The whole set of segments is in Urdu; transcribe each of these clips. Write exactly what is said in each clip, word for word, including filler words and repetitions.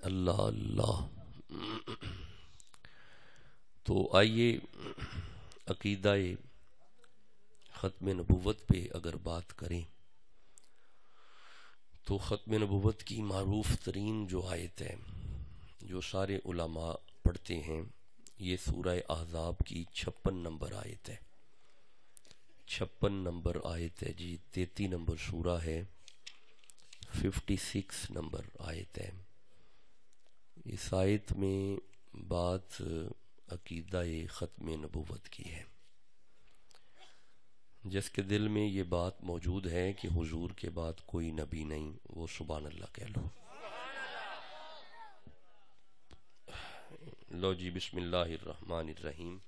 اللہ اللہ۔ تو آئیے عقیدہ ختم نبوت پہ اگر بات کریں تو ختم نبوت کی معروف ترین جو آیت ہے جو سارے علماء پڑھتے ہیں یہ سورہ احزاب کی چھپن نمبر آیت ہے۔ چھپن نمبر آیت ہے جی، تیتی نمبر سورہ ہے، ففٹی سکس نمبر آیت ہے۔ اس آیت میں بات عقیدہ ختم نبوت کی ہے۔ جس کے دل میں یہ بات موجود ہے کہ حضور کے بعد کوئی نبی نہیں، وہ سبحان اللہ کہہ لو۔ لو جی، بسم اللہ الرحمن الرحیم۔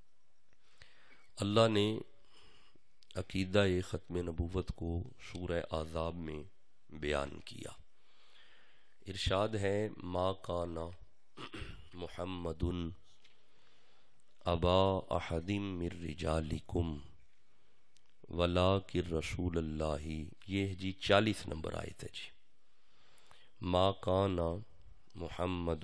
اللہ نے عقیدہ ختم نبوت کو سورہ احزاب میں بیان کیا۔ ارشاد ہے ما کان محمد ابا احد من رجالکم ولکن رسول اللہ، یہ جی چالیس نمبر آیت ہے جی۔ ما کان محمد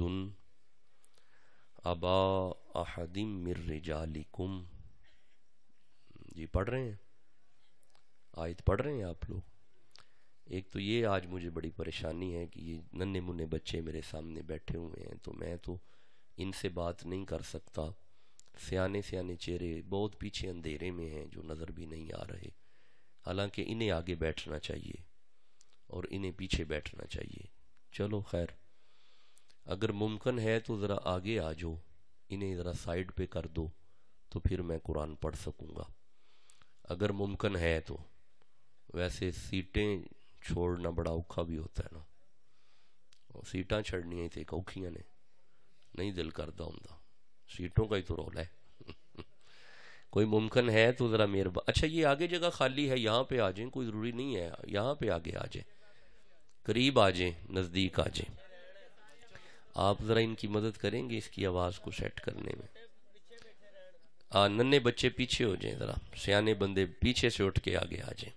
ابا احد من رجالکم، جی پڑھ رہے ہیں آیت پڑھ رہے ہیں آپ لوگ؟ ایک تو یہ آج مجھے بڑی پریشانی ہے کہ یہ ننھے منھے بچے میرے سامنے بیٹھے ہوئے ہیں، تو میں تو ان سے بات نہیں کر سکتا۔ سیانے سیانے چہرے بہت پیچھے اندھیرے میں ہیں جو نظر بھی نہیں آ رہے، حالانکہ انہیں آگے بیٹھنا چاہیے اور انہیں پیچھے بیٹھنا چاہیے۔ چلو خیر، اگر ممکن ہے تو ذرا آگے آ جاؤ، انہیں ذرا سائیڈ پہ کر دو تو پھر میں قرآن پڑھ سکوں گا اگر ممکن ہے تو۔ ویسے سیٹیں چھوڑنا بڑا اوکھا بھی ہوتا ہے نا، سیٹاں چھڑنیاں تے اوکھیاں نے، نہیں دل کردا ہوندا، سیٹوں کا ہی تو رول ہے۔ کوئی ممکن ہے تو ذرا مہربان، اچھا یہ آگے جگہ خالی ہے، یہاں پہ آ جائیں، کوئی ضروری نہیں ہے یہاں پہ آگے آ جائیں، قریب آ جائیں، نزدیک آ جائیں۔ آپ ذرا ان کی مدد کریں گے اس کی آواز کو سیٹ کرنے میں؟ آ ننے بچے پیچھے ہو جائیں، ذرا سیانے بندے پیچھے سے اٹھ کے آگے آ جائیں۔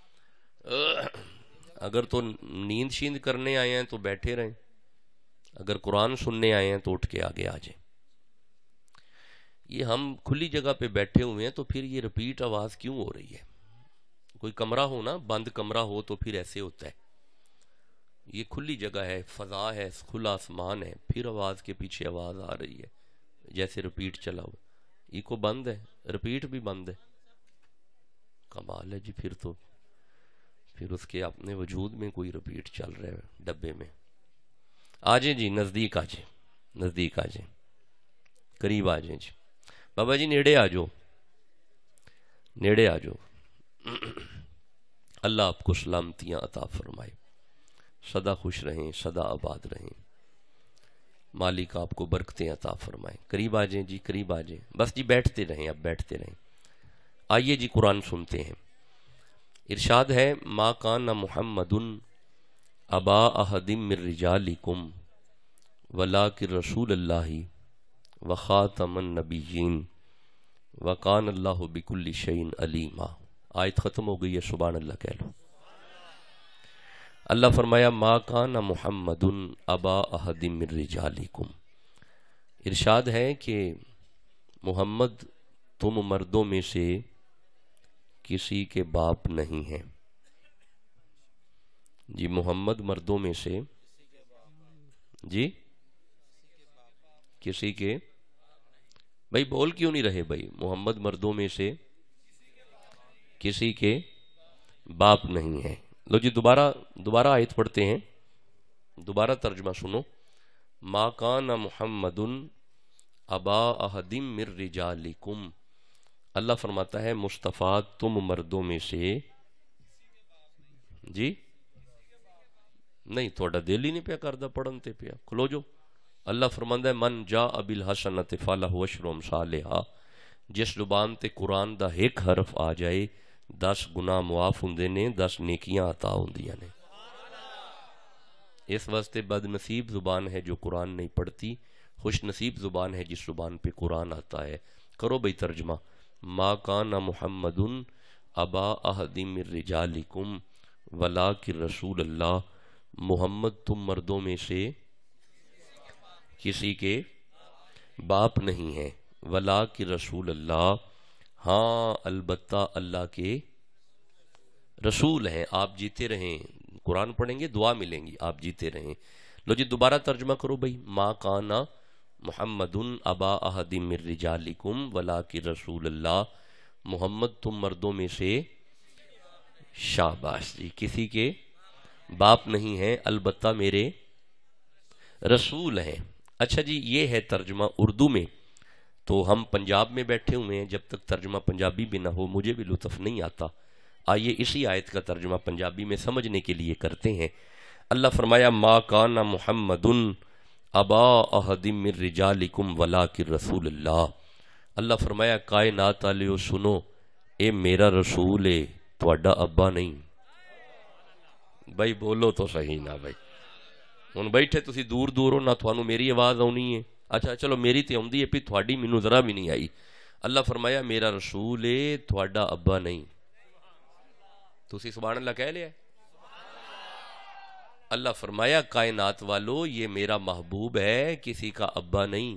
اگر تو نیند شیند کرنے آئے ہیں تو بیٹھے رہیں، اگر قرآن سننے آئے ہیں تو اٹھ کے آگے آ جائیں۔ یہ ہم کھلی جگہ پہ بیٹھے ہوئے ہیں تو پھر یہ رپیٹ آواز کیوں ہو رہی ہے؟ کوئی کمرہ ہو نا، بند کمرہ ہو تو پھر ایسے ہوتا ہے۔ یہ کھلی جگہ ہے، فضا ہے، کھلا آسمان ہے، پھر آواز کے پیچھے آواز آ رہی ہے جیسے رپیٹ چلا ہوا۔ ایکو بند ہے، رپیٹ بھی بند ہے، کمال ہے جی۔ پھر تو پھر اس کے اپنے وجود میں کوئی رپیٹ چل رہا ہے ڈبے میں۔ آ جائیں جی، نزدیک آ جائیں، نزدیک آ جائیں، قریب آ جائیں جی۔ بابا جی نیڑے آ جاؤ، نیڑے آ جاؤ۔ اللہ آپ کو سلامتیاں عطا فرمائے، سدا خوش رہیں، سدا آباد رہیں، مالک آپ کو برکتیں عطا فرمائے۔ قریب آ جائیں جی، قریب آ جائیں، بس جی بیٹھتے رہیں، اب بیٹھتے رہیں۔ آئیے جی قرآن سنتے ہیں۔ ارشاد ہے ما کان محمد ابا احد من رجالکم ولکن رسول اللہ وخاتم النبیین وکان اللہ بکل شیء علیما۔ آیت ختم ہو گئی ہے، سبحان اللہ کہہ لو۔ اللہ فرمایا ما کان محمد ابا احد من رجالکم، ارشاد ہے کہ محمد تم مردوں میں سے کسی کے باپ نہیں ہیں جی۔ محمد مردوں میں سے جی کسی کے، بھائی بول کیوں نہیں رہے بھائی؟ محمد مردوں میں سے کسی کے باپ نہیں ہیں۔ لو جی دوبارہ دوبارہ آیت پڑھتے ہیں، دوبارہ ترجمہ سنو۔ ما کان محمد ابا احد من رجالکم، اللہ فرماتا ہے مصطفیٰ تم مردوں میں سے جی نہیں، تھوڑا دل ہی نہیں پیا کردا پڑھن تے پیا، کھلو جو۔ اللہ فرماندا ہے من جاء بالحسنۃ فلہ عشر امثالھا، جس زبان تے قرآن دا ایک حرف آ جائے دس گناہ معاف ہوندے نے، دس نیکیاں عطا ہوندیاں نے۔ اس واسطے بد نصیب زبان ہے جو قرآن نہیں پڑھتی، خوش نصیب زبان ہے جس زبان پہ قرآن آتا ہے۔ کرو بھئی ترجمہ۔ ما کان محمد ابا احد من رجالکم ولکن رسول اللہ، محمد تم مردوں میں سے کسی کے باپ نہیں ہیں، ولا کہ رسول اللہ، ہاں البتہ اللہ کے رسول ہیں۔ آپ جیتے رہیں، قرآن پڑھیں گے دعا ملیں گی، آپ جیتے رہیں۔ لو جی دوبارہ ترجمہ کرو بھائی، ما کانا محمد ابا احد من رجالکم ولاکن رسول اللہ، محمد تم مردوں میں سے، شاباش جی، کسی کے باپ نہیں ہیں البتہ میرے رسول ہیں۔ اچھا جی، یہ ہے ترجمہ اردو میں۔ تو ہم پنجاب میں بیٹھے ہوئے ہیں، جب تک ترجمہ پنجابی بھی نہ ہو مجھے بھی لطف نہیں آتا۔ آئیے اسی آیت کا ترجمہ پنجابی میں سمجھنے کے لیے کرتے ہیں۔ اللہ فرمایا ما کان محمد ابا احد من رجالکم ولاکن رسول اللہ۔ اللہ فرمایا کائنات والےو سنو، اے میرا رسول ہے، تہاڈا ابا نہیں۔ بھائی بولو تو صحیح نہ بھائی، ہن بیٹھے تسی دور دور ہو، نہ تھانوں میری آواز آنی ہے۔ اچھا چلو میری تے آندی ہے، پھر تھوڑی مینوں ذرا بھی نہیں آئی۔ اللہ فرمایا میرا رسول ہے، تہاڈا ابا نہیں۔ تسی سبحان اللہ کہہ لیا۔ اللہ فرمایا کائنات والو، یہ میرا محبوب ہے، کسی کا ابا نہیں۔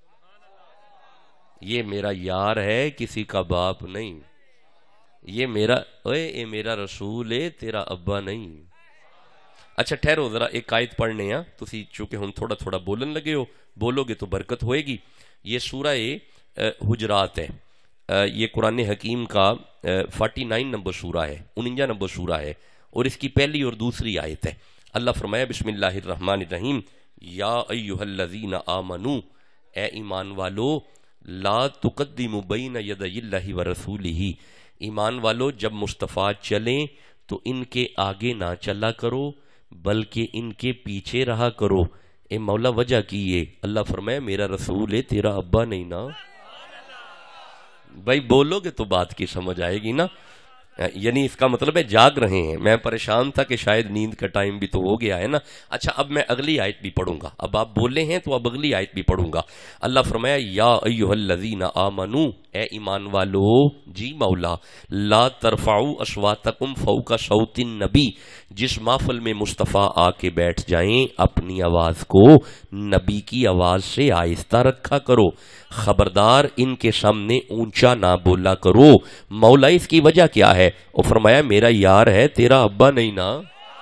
یہ میرا یار ہے، کسی کا باپ نہیں۔ یہ میرا اے اے میرا رسول ہے، تیرا ابا نہیں۔ اچھا ٹھہرو ذرا، ایک آیت پڑھنے ہیں، تسی چونکہ ہم تھوڑا تھوڑا بولن لگے ہو، بولو گے تو برکت ہوئے گی۔ یہ سورہ حجرات ہے، یہ قرآن حکیم کا فورٹی نائن نمبر سورہ ہے، انجا نمبر سورہ ہے، اور اس کی پہلی اور دوسری آیت ہے۔ اللہ فرمایا بسم اللہ الرحمن الرحیم، یا ایہا الذین آمنو، اے ایمان والو، لا تقدموا بین یدی اللہ ورسولہ، ایمان والو جب مصطفیٰ چلیں تو ان کے آگے نہ چلا کرو بلکہ ان کے پیچھے رہا کرو۔ اے مولا وجہ کی یہ؟ اللہ فرمایا میرا رسول ہے، تیرا ابا نہیں نا۔ بھائی بولو گے تو بات کی سمجھ آئے گی نا۔ یعنی اس کا مطلب ہے جاگ رہے ہیں۔ میں پریشان تھا کہ شاید نیند کا ٹائم بھی تو ہو گیا ہے نا۔ اچھا اب میں اگلی آیت بھی پڑھوں گا، اب آپ بولے ہیں تو اب اگلی آیت بھی پڑھوں گا۔ اللہ فرمایا یا ایہا الذین آمنو، اے ایمان والو، جی مولا، لا ترفعوا اصواتکم فوق صوت النبی، جس محفل میں مصطفیٰ آ کے بیٹھ جائیں اپنی آواز کو نبی کی آواز سے آہستہ رکھا کرو، خبردار ان کے سامنے اونچا نہ بولا کرو۔ مولا اس کی وجہ کیا ہے؟ وہ فرمایا میرا یار ہے، تیرا ابا نہیں نا۔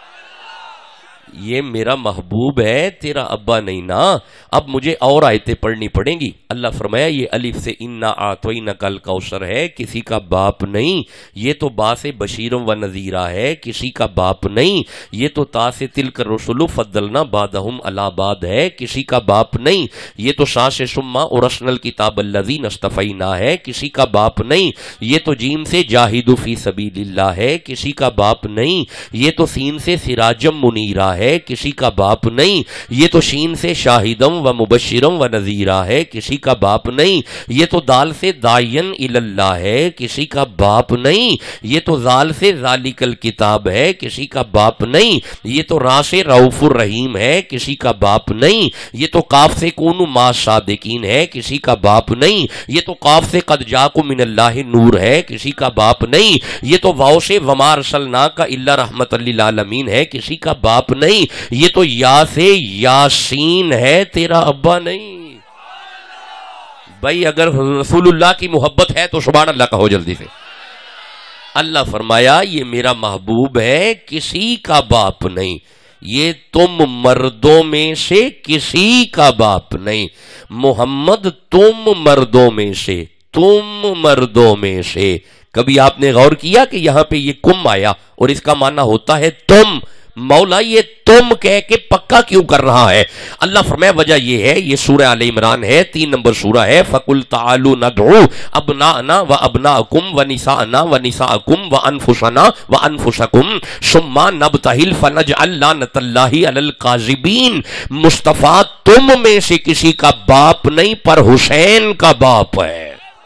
یہ میرا محبوب ہے، تیرا ابا نہیں نا۔ اب مجھے اور آیتیں پڑھنی پڑیں گی۔ اللہ فرمایا یہ الف سے انا اعطینک الکوثر ہے، کسی کا باپ نہیں۔ یہ تو با سے بشیرم و نذیرہ ہے، کسی کا باپ نہیں۔ یہ تو تا سے تلک الرسل فضلنا بعضهم علی بعض ہے، کسی کا باپ نہیں۔ یہ تو سا سے ثم اورثنا الکتاب الذی اصطفینا ہے، کسی کا باپ نہیں۔ یہ تو جیم سے جاہدوا فی سبیل اللہ ہے، کسی کا باپ نہیں۔ یہ تو سین سے سراجم منیرہ ہے، کسی کا باپ نہیں۔ یہ تو شین سے شاہدم و مبشرم و نذیرہ ہے، کسی کا باپ نہیں۔ یہ تو دال سے داعین الی اللہ ہے، کسی کا باپ نہیں۔ یہ تو زال سے ذالک الکتاب ہے، کسی کا باپ نہیں۔ یہ تو را سے رؤوف الرحیم ہے، کسی کا باپ نہیں۔ یہ تو کاف سے کونوا مع صادقین ہے، کسی کا باپ نہیں۔ یہ تو قاف سے قد جاءکم من اللہ نور ہے، کسی کا باپ نہیں۔ یہ تو واو سے وما ارسلناک الا رحمۃ للعالمین ہے، کسی کا باپ نہیں۔ یہ تو یا سے یاسین ہے، تیرا ابا نہیں۔ بھائی اگر رسول اللہ کی محبت ہے تو سبحان اللہ کہو جلدی سے۔ اللہ فرمایا یہ میرا محبوب ہے، کسی کا باپ نہیں۔ یہ تم مردوں میں سے کسی کا باپ نہیں۔ محمد تم مردوں میں سے، تم مردوں میں سے۔ کبھی آپ نے غور کیا کہ یہاں پہ یہ کم آیا اور اس کا معنی ہوتا ہے تم؟ مولا یہ تم کہہ کے پکا کیوں کر رہا ہے؟ اللہ فرمایا وجہ یہ ہے، یہ سورہ آل عمران ہے، تین نمبر سورہ ہے۔ فَقُلْ تَعَالُوا نَدْعُوا أَبْنَاءَنَا وَأَبْنَاءَكُمْ وَنِسَاءَنَا وَنِسَاءَكُمْ وَأَنفُسَنَا وَأَنفُسَكُمْ ثُمَّ نَبْتَهِلْ فَنَجْعَلْ لَعْنَةَ اللَّهِ عَلَى الْكَاذِبِينَ۔ مصطفیٰ تم میں سے کسی کا باپ نہیں، پر حسین کا باپ ہے۔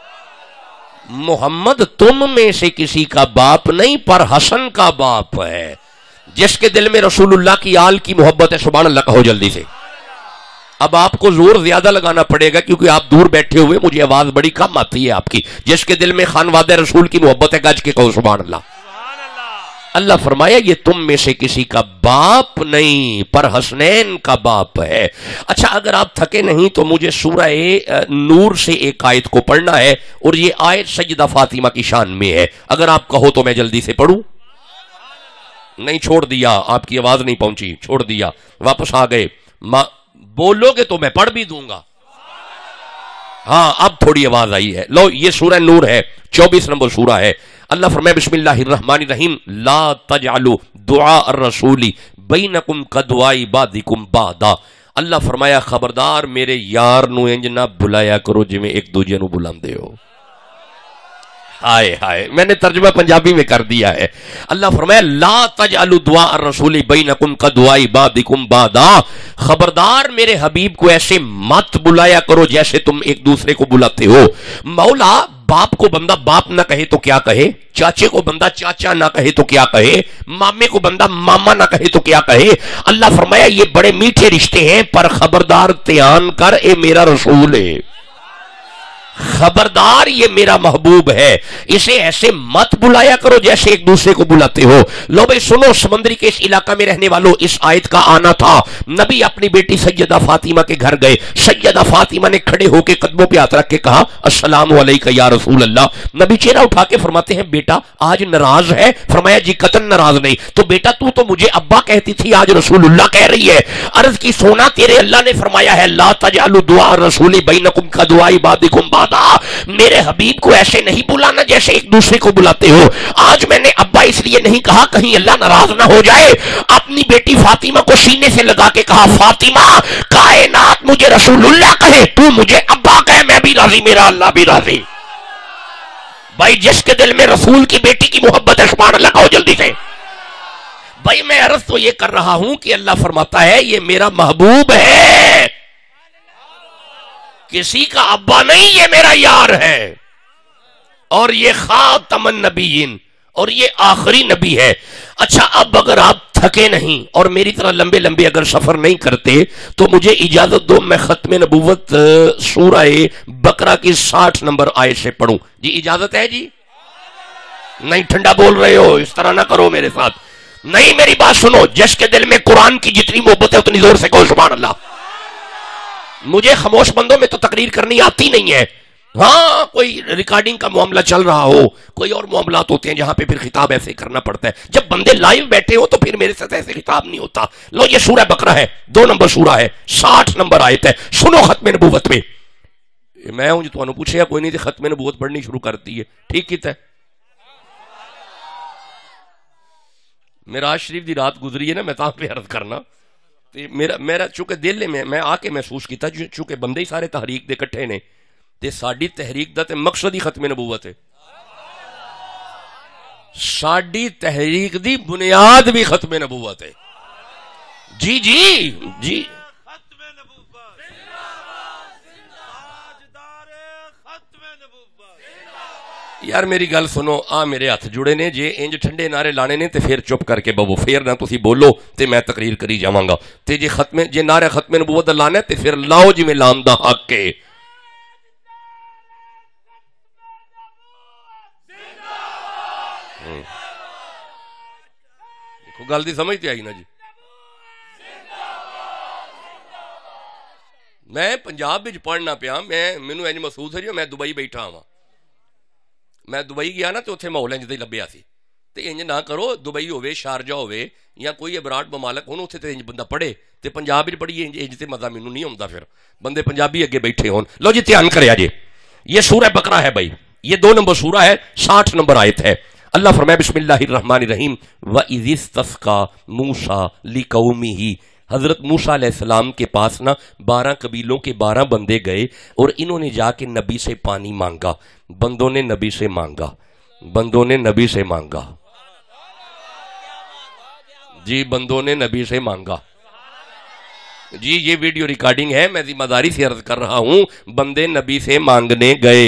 محمد تم میں سے کسی کا باپ نہیں، پر حسن کا باپ ہے۔ جس کے دل میں رسول اللہ کی آل کی محبت ہے سبحان اللہ کہو جلدی سے۔ اب آپ کو زور زیادہ لگانا پڑے گا کیونکہ آپ دور بیٹھے ہوئے، مجھے آواز بڑی کم آتی ہے آپ کی۔ جس کے دل میں خانواد رسول کی محبت ہے گج کے کہو سبحان اللہ۔ اللہ فرمایا یہ تم میں سے کسی کا باپ نہیں پر حسنین کا باپ ہے. اچھا اگر آپ تھکے نہیں تو مجھے سورہ نور سے ایک آیت کو پڑھنا ہے اور یہ آیت سیدہ فاطمہ کی شان میں ہے. اگر آپ کہو تو میں جلدی سے پڑھوں. نہیں چھوڑ دیا, آپ کی آواز نہیں پہنچی, چھوڑ دیا, واپس آ گئے. بولو گے تو میں پڑھ بھی دوں گا. ہاں اب تھوڑی آواز آئی ہے. لو یہ سورہ نور ہے, چوبیس نمبر سورہ ہے. اللہ فرمائے بسم اللہ الرحمن الرحیم لا تجعلوا دعاء الرسول بینکم کدعاء بعضکم بعضا. اللہ فرمایا خبردار میرے یار نو انج نہ بلایا کرو جویں ایک دوجے نو بلاندے ہو. ہائے ہائے, میں نے ترجمہ پنجابی میں کر دیا ہے. اللہ فرمایا لا تجعلوا دعاء الرسول بینکم کدعاء بعضکم بعضا. خبردار میرے حبیب کو ایسے مت بلایا کرو جیسے تم ایک دوسرے کو بلاتے ہو. مولا باپ کو بندہ باپ نہ کہے تو کیا کہے, چاچے کو بندہ چاچا نہ کہے تو کیا کہے, مامے کو بندہ ماما نہ کہے تو کیا کہے. اللہ فرمایا یہ بڑے میٹھے رشتے ہیں پر خبردار دھیان کر اے میرا رسول ہے, خبردار یہ میرا محبوب ہے, اسے ایسے مت بلایا کرو جیسے ایک دوسرے کو بلاتے ہو. لو بھائی سنو, سمندری کے اس علاقہ میں رہنے والوں اس آیت کا آنا تھا. نبی اپنی بیٹی سیدہ فاطمہ کے گھر گئے. سیدہ فاطمہ نے کھڑے ہو کے قدموں پہ ہاتھ رکھ کے کہا السلام علیکہ یا رسول اللہ. نبی چہرہ اٹھا کے فرماتے ہیں بیٹا آج ناراض ہے؟ فرمایا جی قطعاً ناراض نہیں. تو بیٹا تو تو مجھے ابا کہتی تھی, آج رسول اللہ کہہ رہی ہے. عرض کی سونا تیرے اللہ نے فرمایا ہے لا تجعلوا دعاء الرسول بینکم کدعاء بعضکم بعضا. میرے حبیب کو ایسے نہیں بلانا جیسے ایک دوسرے کو بلاتے ہو. آج میں نے ابا اس لیے نہیں کہا کہیں اللہ ناراض نہ ہو جائے. اپنی بیٹی فاطمہ کو سینے سے لگا کے کہا فاطمہ کائنات مجھے رسول اللہ کہے, تو مجھے ابا کہے, میں بھی راضی, میرا اللہ بھی راضی. بھائی جس کے دل میں رسول کی بیٹی کی محبت ہے سبحان اللہ کہو جلدی سے. بھائی میں عرض تو یہ کر رہا ہوں کہ اللہ فرماتا ہے یہ میرا محبوب ہے, کسی کا ابا نہیں, یہ میرا یار ہے, اور یہ خاتم النبیین, اور یہ آخری نبی ہے. اچھا اب اگر آپ تھکے نہیں اور میری طرح لمبے لمبے اگر سفر نہیں کرتے تو مجھے اجازت دو میں ختم نبوت سورہ بقرہ کی ساٹھ نمبر آیت سے پڑھوں. جی اجازت ہے جی؟ نہیں ٹھنڈا بول رہے ہو, اس طرح نہ کرو میرے ساتھ. نہیں میری بات سنو, جس کے دل میں قرآن کی جتنی محبت ہے اتنی زور سے کہو سبحان اللہ. مجھے خاموش بندوں میں تو تقریر کرنی آتی نہیں ہے. ہاں کوئی ریکارڈنگ کا معاملہ چل رہا ہو, کوئی اور معاملات ہوتے ہیں جہاں پہ پھر خطاب ایسے کرنا پڑتا ہے. جب بندے لائیو بیٹھے ہو تو پھر میرے ساتھ ایسے خطاب نہیں ہوتا. لو یہ سورہ بقرہ ہے, دو نمبر سورہ ہے, ساٹھ نمبر آیت ہے. سنو ختم نبوت میں. میں ہوں جو تمہیں پوچھے یا کوئی نہیں تھی ختم نبوت پڑھنی شروع کرتی ہے, ٹھیک کیتا ہے. میراج شریف دی رات گزری ہے نا, میں تاں پہ عرض کرنا میرا میرا چونکہ دل میں میں آ کے محسوس کیتا چونکہ بندے ہی سارے تحریک دے کٹھے نے تے ساڈی تحریک دا تے مقصد ہی ختم نبوت ہے. ساڈی تحریک دی بنیاد بھی ختم نبوت ہے. جی جی جی یار میری گل سنو, آ میرے ہاتھ جڑے نے, جے انج ٹھنڈے نعرے لانے نے تے پھر چپ کر کے بو, پھر نہ تسی بولو تے میں تقریر کری جاواں گا. تے جے ختم جے نعرہ ختم نبوت دا لانا تے پھر لاؤ جی میں لام دا حق ہے. دیکھو گل دی سمجھ تے آئی نا جی. میں پنجاب وچ پڑھنا پیا, میں مینوں انج محسوس ہے جو میں دبئی بیٹھا ہاں. میں دبئی گیا نا تو اتنے ماحول انج لبیا سی. تے انج نہ کرو, دبئی ہوے شارجہ ہوے یا کوئی ابراڈ ممالک ہون اتنے تے انج بندہ پڑھے تے پنجاب وچ پڑھیے انج انج تے مزہ مینوں نہیں آوندا. پھر بندے پنجابی اگے بیٹھے ہون. لو جی دھیان کریا جی, یہ سورہ بقرہ ہے بھائی, یہ دو نمبر سورہ ہے, ساٹھ نمبر آیت ہے. اللہ فرمائے بسم اللہ الرحمن الرحیم وَإِذِ اسْتَسْقَىٰ مُوسَىٰ لِقَوْمِهِ. حضرت موسیٰ علیہ السلام کے پاس نا بارہ قبیلوں کے بارہ بندے گئے اور انہوں نے جا کے نبی سے پانی مانگا. بندوں نے نبی سے مانگا, بندوں نے نبی سے مانگا, جی بندوں نے نبی سے مانگا. جی یہ ویڈیو ریکارڈنگ ہے, میں ذمہ داری سے عرض کر رہا ہوں, بندے نبی سے مانگنے گئے.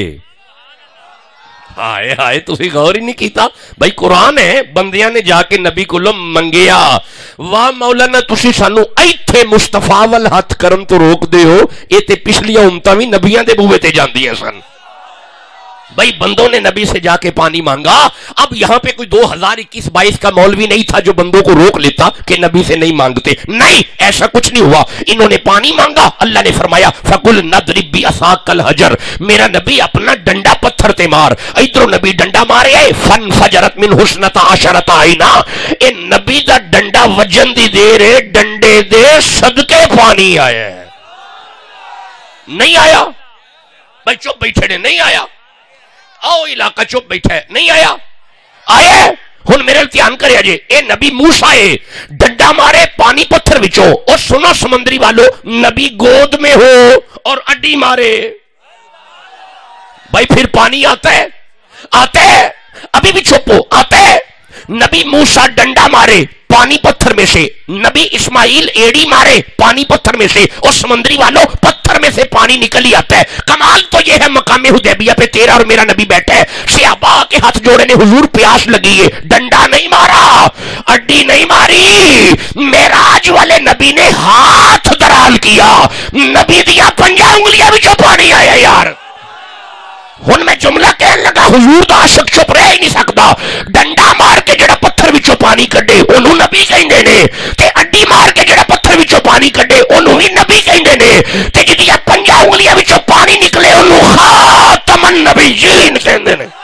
ہائے ہائے تسی غور ہی نہیں کیتا بھائی, قرآن ہے, بندیاں نے جا کے نبی کو منگیا. واہ مولانا تسی سانو ایتھے مصطفیٰ وال ہاتھ کرن تو روک دے ہو, اے تے پچھلیاں امتاں وی نبیاں دے بوئے تے جاندیاں سن. بھائی بندوں نے نبی سے جا کے پانی مانگا. اب یہاں پہ کوئی دو ہزار اکیس بائیس کا مولوی نہیں تھا جو بندوں کو روک لیتا کہ نبی سے نہیں مانگتے. نہیں, ایسا کچھ نہیں ہوا. انہوں نے پانی مانگا, اللہ نے فرمایا فَقُلْ نَضْرِبْ بِعَصَاكَ الْحَجَرَ, میرا نبی اپنا ڈنڈا پتھر تے مار. ادھر نبی ڈنڈا مارے آئے فَانْفَجَرَتْ مِنْهُ اثْنَتَا عَشَرَةَ عَيْنًا, اے نبی دا ڈنڈا وجن دی دے رے ڈنڈے دے صدقے پانی آیا ہے. نہیں آیا بھائی, چپ بیٹھے نے, نہیں آیا. آؤ علاقہ چپ بیٹھا ہے, نہیں آیا. آیا ہن میرے دھیان کریا جے. اے نبی موسیٰ ہے, ڈنڈا مارے پانی پتھر وچوں, اور سنو سمندری والو, نبی گود میں ہو اور اڈی مارے, بھائی پھر پانی آتا ہے؟ آتا ہے. ابھی بھی چپ ہو, آتا ہے. نبی موسیٰ ڈنڈا مارے پانی پتھر میں سے, نبی اسماعیل ایڑی مارے پانی پتھر میں سے, اور سمندری والوں پتھر میں سے پانی نکل ہی آتا ہے. کمال تو یہ ہے مقام حدیبیہ پہ تیرا اور میرا نبی بیٹھا ہے, صحابہ کے ہاتھ جوڑے نے حضور پیاس لگی ہے, ڈنڈا نہیں مارا, اڈی نہیں ماری, معراج والے نبی نے ہاتھ درال کیا, نبی دیا پنجا انگلیاں بھی جو پانی آیا. یار ہن میں جملہ کہنے لگا, حضور دا عاشق چپ رہ ہی نہیں سکتا. ڈنڈا مار کے جڑا پتھر وچوں پانی کڈے اونوں نبی کہندے نے, تے اڈی مار کے جڑا پتھر وچوں پانی کڈے اونوں بھی نبی کہندے نے, تے جدیاں پنجا انگلیاں وچوں پانی نکلے اونوں خاتم النبیین کہندے نے.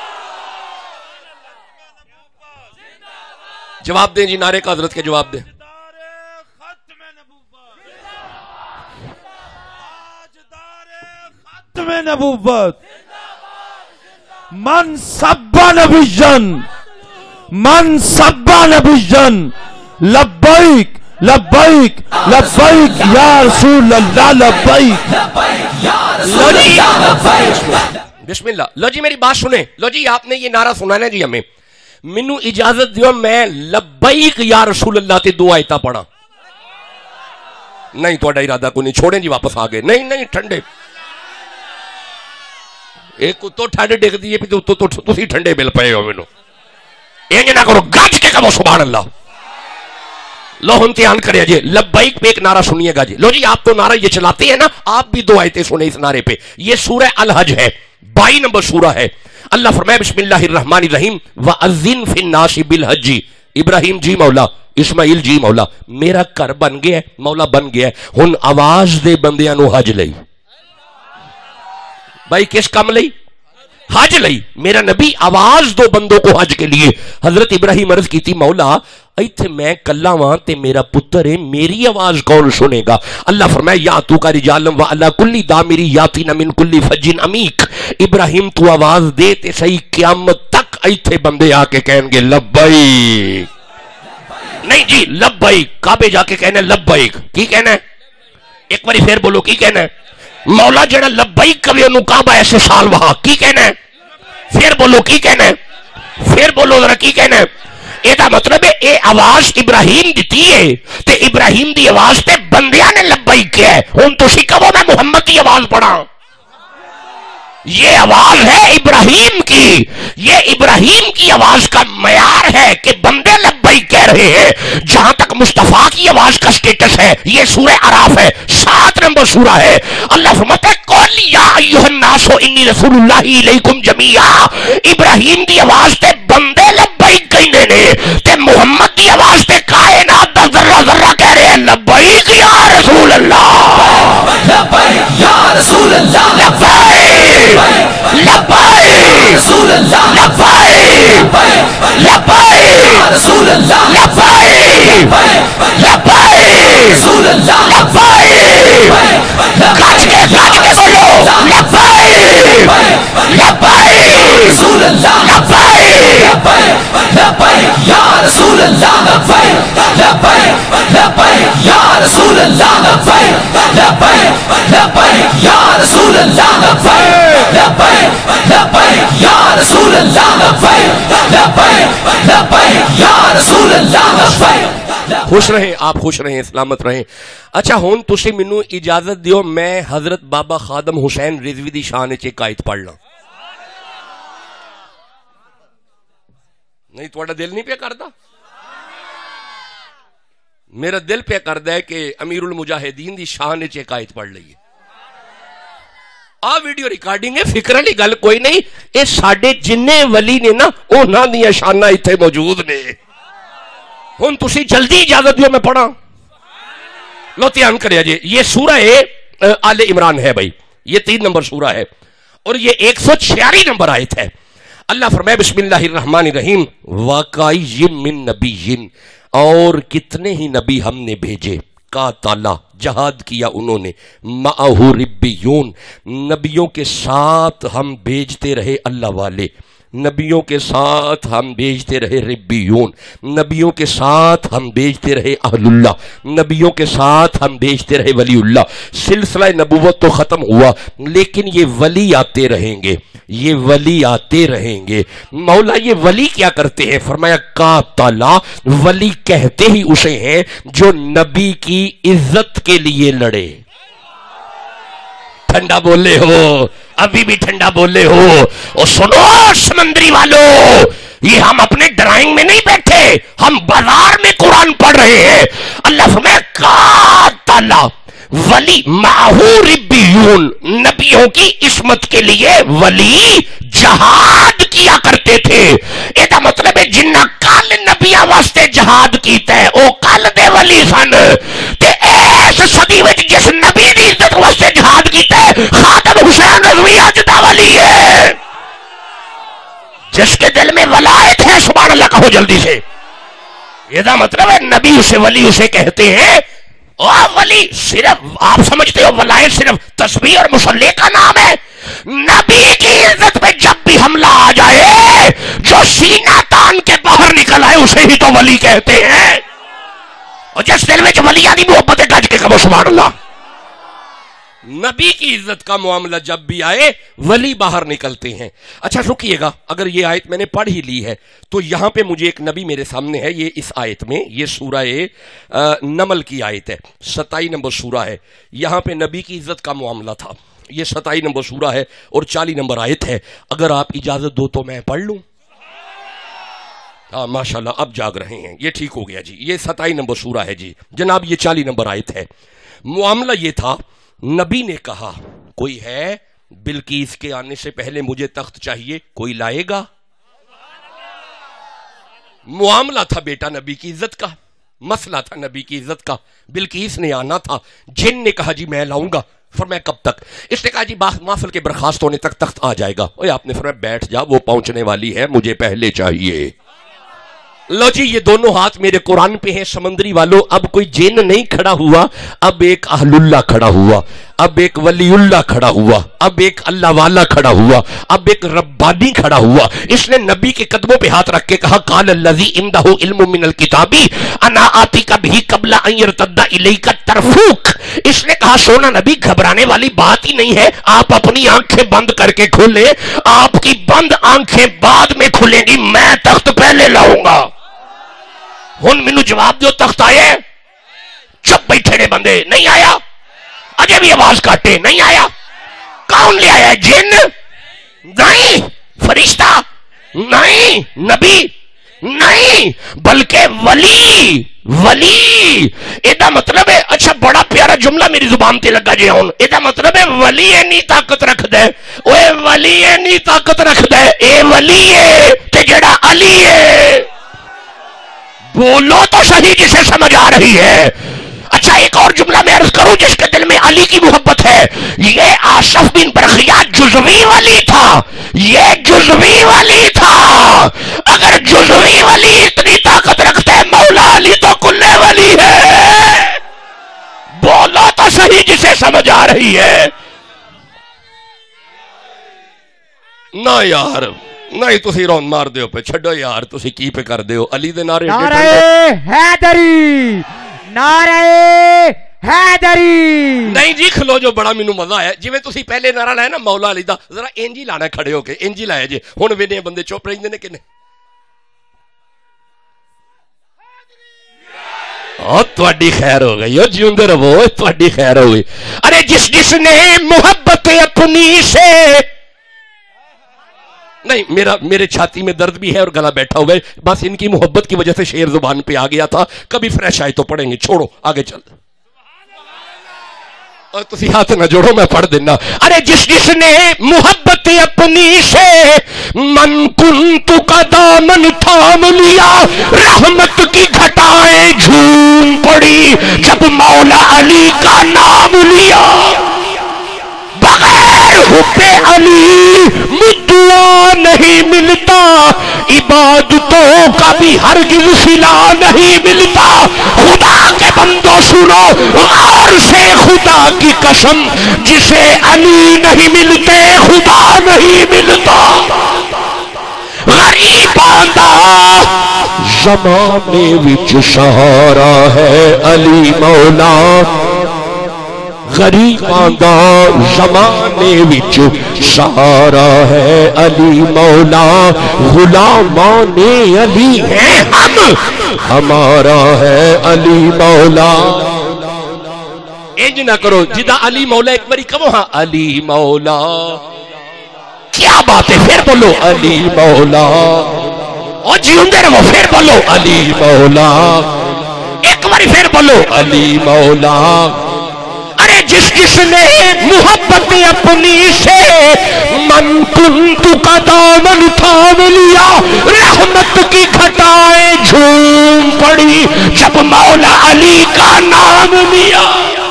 جواب دیں جی, نعرے کا حضرت کے جواب دیں. ختم نبوت, من سب نبیًا من سب نبیًا لبیک لبیک لبیک یا رسول اللہ لبیک. بسم اللہ. لو جی میری بات سنیں. لو جی آپ نے یہ نعرہ سنانا جی ہمیں. منو اجازت دیو میں لبیک یا رسول اللہ تے دو آیتاں پڑھا. نہیں تھوڑا ارادہ کو نہیں, چھوڑیں جی واپس آگے. نہیں نہیں ٹھنڈے, ایک تو ٹھنڈ ڈگ دیئے پہ تو تو تسی ٹھنڈے مل پئے ہو. مینوں یہ نہ کرو, گج کے کہو سبحان اللہ. لو ہم امتحان کرے جی. لبیک پہ ایک نعرہ سنیے گا جی. لو جی آپ تو نعرہ یہ چلاتے ہیں نا, آپ بھی دو آیتیں سنیں اس نعرے پہ. یہ سورہ الحج ہے, بائی نمبر سورہ ہے. اللہ فرمائے بسم اللہ الرحمن الرحیم وَأَذِّن فِي النَّاسِ بِالْحَجِّ. ابراہیم جی مولا, اسماعیل جی مولا, میرا گھر بن گیا ہے, مولا بن گیا ہے, ہن آواز دے بندیاں نو حج لئی. بھائی کس کام لئی؟ حج لئی. میرا نبی آواز دو بندوں کو حج کے لیے. حضرت ابراہیم عرض کی تھی مولا ایتھے میں کلا وہاں تے میرا پتر ہے, میری آواز کون سنے گا؟ اللہ فرمائے یا تو کا رجالم و علا کلی دامری یاتین من کلی فجن عمیق. ابراہیم تو آواز دے تے صحیح قیامت تک ایتھے بندے آ کے کہیں گے لبیک. نہیں جی لبیک, کعبے جا کے کہنا لبیک. کی کہنا ہے؟ ایک باری پھر بولو کی کہنا ہے؟ مولا جڑا لبیک کبھی انہوں کعبہ ایسے سال وہاں کی کہنا ہے؟ پھر بولو کی کہنا ہے؟ پھر بولو ذرا کی کہنا ہے؟ ایدہ مطلب ہے اے آواز ابراہیم دیتی ہے تے ابراہیم دی آواز تے بندیاں نے لبیک کیا ہے. ہن تو کہو میں محمد کی آواز پڑھا. یہ آواز ہے ابراہیم کی, یہ ابراہیم کی آواز کا معیار ہے کہ بندے لبیک کہہ رہے ہیں. جہاں تک مصطفیٰ کی آواز کا سٹیٹس ہے یہ سورہ اعراف ہے, سات نمبر سورہ ہے. اللہ فرماتا ہے قُلْ یا ایھا الناس انی رسول اللہ الیکم جمیعا. ابراہیم دی آواز تے بندے لبیک کہنے نے, تے محمد دی آواز تے کائنات دا ذرہ ذرہ کہہ رہے ہیں لبیک یا رسول اللہ, لبیک یا رسول اللہ, لبیک لبیک رسول اللہ, لبیک لبیک رسول اللہ, لبیک لبیک رسول اللہ, لبیک گج کے گج کے بولو لبیک لبیک رسول اللہ, لبیک لبیک یا رسول اللہ, لبیک لبیک لبیک یا رسول اللہ, لبیک لبیک لبیک یا رسول اللہ, لبیک لبیک لبیک یا رسول اللہ, لبیک لبیک لبیک یا رسول اللہ, لبیک. خوش رہیں آپ, خوش رہیں, سلامت رہیں. اچھا ہون تسی منو اجازت دیو میں حضرت بابا خادم حسین رضوی دی شان وچ ایک آیت پڑھ لاں. نہیں تھوڑا دل نہیں پہ کردا؟ میرا دل پہ کردا ہے کہ امیر المجاہدین دی شان وچ ایک آیت پڑھ لئیے. आ वीडियो रिकॉर्डिंग है, फिक्र वाली गल कोई नहीं। ये साडे जिन्ने वली ने ना उन्हां दीयां शानां इत्थे मौजूद ने। हुण तुसीं जल्दी इजाजत दिओ मैं पढ़ां। लो ध्यान करिया जी, ये सूरा है आले इमरान है भाई, ये तीन नंबर सूरा है और ये एक सौ छियासी नंबर आयत है। अल्लाह फरमाए बिस्मिल्लाहिर्रहमानिर्रहीम वाकाइयिन मिन नबिय्यिन, और कितने ही नबी हमने भेजे, का ताला जहाद किया उन्होंने, माअहु रिब्बियून, नबियों के साथ हम भेजते रहे अल्लाह वाले, नबियों के साथ हम भेजते रहे रिब्बियून, नबियों के साथ हम भेजते रहे अहलुल्लाह, नबियों के साथ हम भेजते रहे वलीउल्लाह। सिलसिला नबूवत तो खत्म हुआ, लेकिन ये वली आते रहेंगे, ये वली आते रहेंगे। मौला ये वली क्या करते हैं? फरमाया का ताला, वली कहते ही उसे हैं जो नबी की इज्जत के लिए लड़े। ठंडा बोले हो, अभी भी ठंडा बोले हो। और सुनो समंदरी वालों, ये हम अपने ड्राइंग में नहीं बैठे, हम बाजार में कुरान पढ़ रहे हैं। अल्लाह फरमाया का ताला वली माहू रिब्बियून, नबियों की इस्मत के लिए वली जहाद किया करते थे। इसका मतलब है जिन्ना कल नबिया वास्ते जहाद कीता है वो कल दे वली सन, ते इस सदी में जिस नबी की इज्जत वास्ते जहाद कीता है खातम हुसैन रज़वी अज दा वली है। जिसके दिल में वलायत है सुभान अल्लाह कहो जल्दी से। इसका मतलब है नबी उसे वली उसे कहते हैं। और वली सिर्फ आप समझते हो वलायत सिर्फ तस्बीह और मुसल्ले का नाम है। नबी की इज्जत पे जब भी हमला आ जाए, जो सीना तान के बाहर निकल आए उसे ही तो वली कहते हैं। और जिस दिल में वलिया की मोहब्बत है गज के कहो सुभान अल्लाह। नबी की इज्जत का मामला जब भी आए वली बाहर निकलते हैं। अच्छा रुकिएगा, अगर ये आयत मैंने पढ़ ही ली है तो यहां पे मुझे एक नबी मेरे सामने है। ये इस आयत में, ये सूरा नमल की आयत है, सताई नंबर सूरा है। यहां पे नबी की इज्जत का मामला था। ये सताई नंबर सूरा है और चालीस नंबर आयत है। अगर आप इजाजत दो तो मैं पढ़ लूं। हाँ माशाल्लाह अब जाग रहे हैं, ये ठीक हो गया जी। ये सताई नंबर सूरा है जी जनाब, ये चालीस नंबर आयत है। मामला ये था, नबी ने कहा कोई है बिल्कीस के आने से पहले मुझे तख्त चाहिए, कोई लाएगा? मामला था बेटा नबी की इज्जत का, मसला था नबी की इज्जत का। बिल्कीस ने आना था, जिन ने कहा जी मैं लाऊंगा। फरमाया कब तक? इसने कहा जी माफिल के बर्खास्त होने तक तख्त आ जाएगा। ओए आपने फरमाया बैठ जा, वो पहुंचने वाली है, मुझे पहले चाहिए। लो जी ये दोनों हाथ मेरे कुरान पे हैं समंदरी वालों। अब कोई जिन नहीं खड़ा हुआ, अब एक अहलुल्लाह खड़ा हुआ, अब एक वलीउल्लाह खड़ा हुआ, अब एक अल्लाह वाला खड़ा हुआ, अब एक रब्बानी खड़ा हुआ। इसने नबी के कदमों पे हाथ रख के कहा काल अल्लज़ी इंदहु इल्मु मिनल किताबी अना आतिका बिही क़ब्ला अन यरतद्दा इलैका तरफुक। इसने कहा सोना नबी घबराने वाली बात ही नहीं है, आप अपनी आंखें बंद करके खोले, आपकी बंद आंखें बाद में खुलेंगी, मैं तख्त पहले लाऊंगा। हुन मैनू जवाब दो, तख्त आए? चुप बैठे ने बंदे, नहीं आया। अजय भी आवाज काटे, नहीं आया। कौन ले आया? जिन नहीं, फरिश्ता नहीं, नबी नहीं, बल्कि वली। वली एदा मतलब है, अच्छा बड़ा प्यारा जुमला मेरी जुबान ते लगा जे हुन। एदा मतलब है वली इन्नी ताकत रखदा है, ओए वली इन्नी ताकत रखदा है, ए वली है ते जेड़ा अली है। बोलो तो सही जिसे समझ आ रही है। अच्छा एक और जुमला मैं अर्ज करूं, जिसके दिल में अली की मोहब्बत है, ये आसफ बिन बरखिया जुज़वी वली था, ये जुज़वी वली था। अगर जुज़वी वली इतनी ताकत रखता है, मौला अली तो कुल्ले वली है। बोलो तो सही जिसे समझ आ रही है। ना यार नहीं, तुसी रौन मार दे पे, छड्डो यार, तुसी की पे कर दे अली दे नारे। नारे हैदरी, नारे हैदरी। नहीं जी खलो जो, बड़ा मैनू मजा आया। जिवें तुसी पहले नारा लाया ना मौला अली दा, जरा इंज ही लाना खड़े होके, इंज ही लाया जे। हुण वेने बंदे चुप रहिंदे ने किने। ओ तुहाडी खैर हो गई, ओ जिंदे रहो, तुहाडी खैर हो गई। अरे जिस जिसने मोहब्बत अपनी से, नहीं मेरा मेरे छाती में दर्द भी है और गला बैठा हुआ है, बस इनकी मोहब्बत की वजह से शेर जुबान पे आ गया था। कभी फ्रेश आए तो पढ़ेंगे, छोड़ो आगे चल। اور تسی ہاتھ نہ جوڑو میں پڑھ دینا. ارے جس جس نے محبت اپنی سے من کنت کا دامن تھام لیا رحمت کی گھٹائیں جھوم پڑی جب مولا علی کا نام لیا. بغیر حب علی مدعا نہیں ملتا عبادتوں کا بھی ہرگز صلہ نہیں ملتا. خدا کے بندو سنو غور سے خدا کی قسم جسے علی نہیں ملتے خدا نہیں ملتا. غریب آندہ زمانے وچ سہارا ہے علی مولا. غریب آندہ زمانے وچ سہارا ہے علی مولا. غلامان علی ہیں ہم ہمارا ہے علی مولا. انج نہ کرو جدہ علی مولا ایک باری کہو ہاں علی مولا. کیا بات ہے پھر بولو علی مولا. او جی اندر وہ پھر بولو علی مولا. ایک باری پھر بولو علی مولا. ارے جس جس نے محبت اپنی سے من کنت کا دامن تھام لیا رحمت کی گھٹائیں جھوم پڑی جب مولا علی کا نام لیا.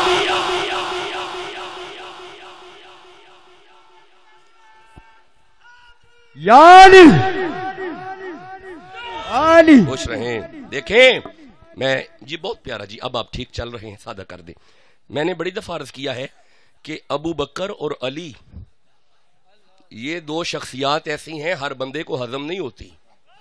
یا علی علی خوش رہیں. دیکھیں میں جی بہت پیارا جی. اب آپ ٹھیک چل رہے ہیں سادہ کر دیں. میں نے بڑی دفعہ عرض کیا ہے کہ ابو بکر اور علی یہ دو شخصیات ایسی ہیں ہر بندے کو ہضم نہیں ہوتی.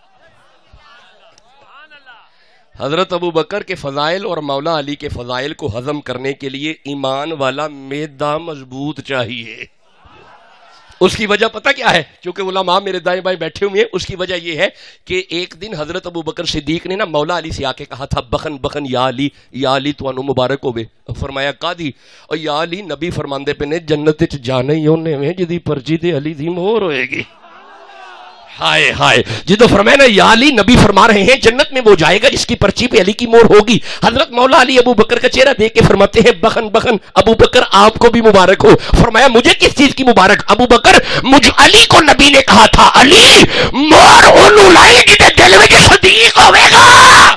حضرت ابو بکر کے فضائل اور مولا علی کے فضائل کو ہضم کرنے کے لیے ایمان والا معدہ مضبوط چاہیے. اس کی وجہ پتہ کیا ہے؟ کیونکہ علماء میرے دائیں بائیں بیٹھے ہوئے ہیں. اس کی وجہ یہ ہے کہ ایک دن حضرت ابو بکر صدیق نے نا مولا علی سے آ کے کہا تھا بخن بخن یا علی یا علی تو انو مبارک ہوئے. فرمایا قاضی اور یا علی نبی فرماندے پہ نے جنت چ جانے ہی ہونے میں جدی پرچی تے علی دی مہر ہوئے گی. ہائے ہائے جدو فرمایا نا یا علی نبی فرما رہے ہیں جنت میں وہ جائے گا جس کی پرچی پہ علی کی مہر ہوگی. حضرت مولا علی ابو بکر کا چہرہ دیکھ کے فرماتے ہیں بخن بخن ابو بکر آپ کو بھی مبارک ہو. فرمایا مجھے کس چیز کی مبارک؟ ابو بکر مجھ علی کو نبی نے کہا تھا علی مہر اونو لائی جدے دل میں صدیق ہوئے گا.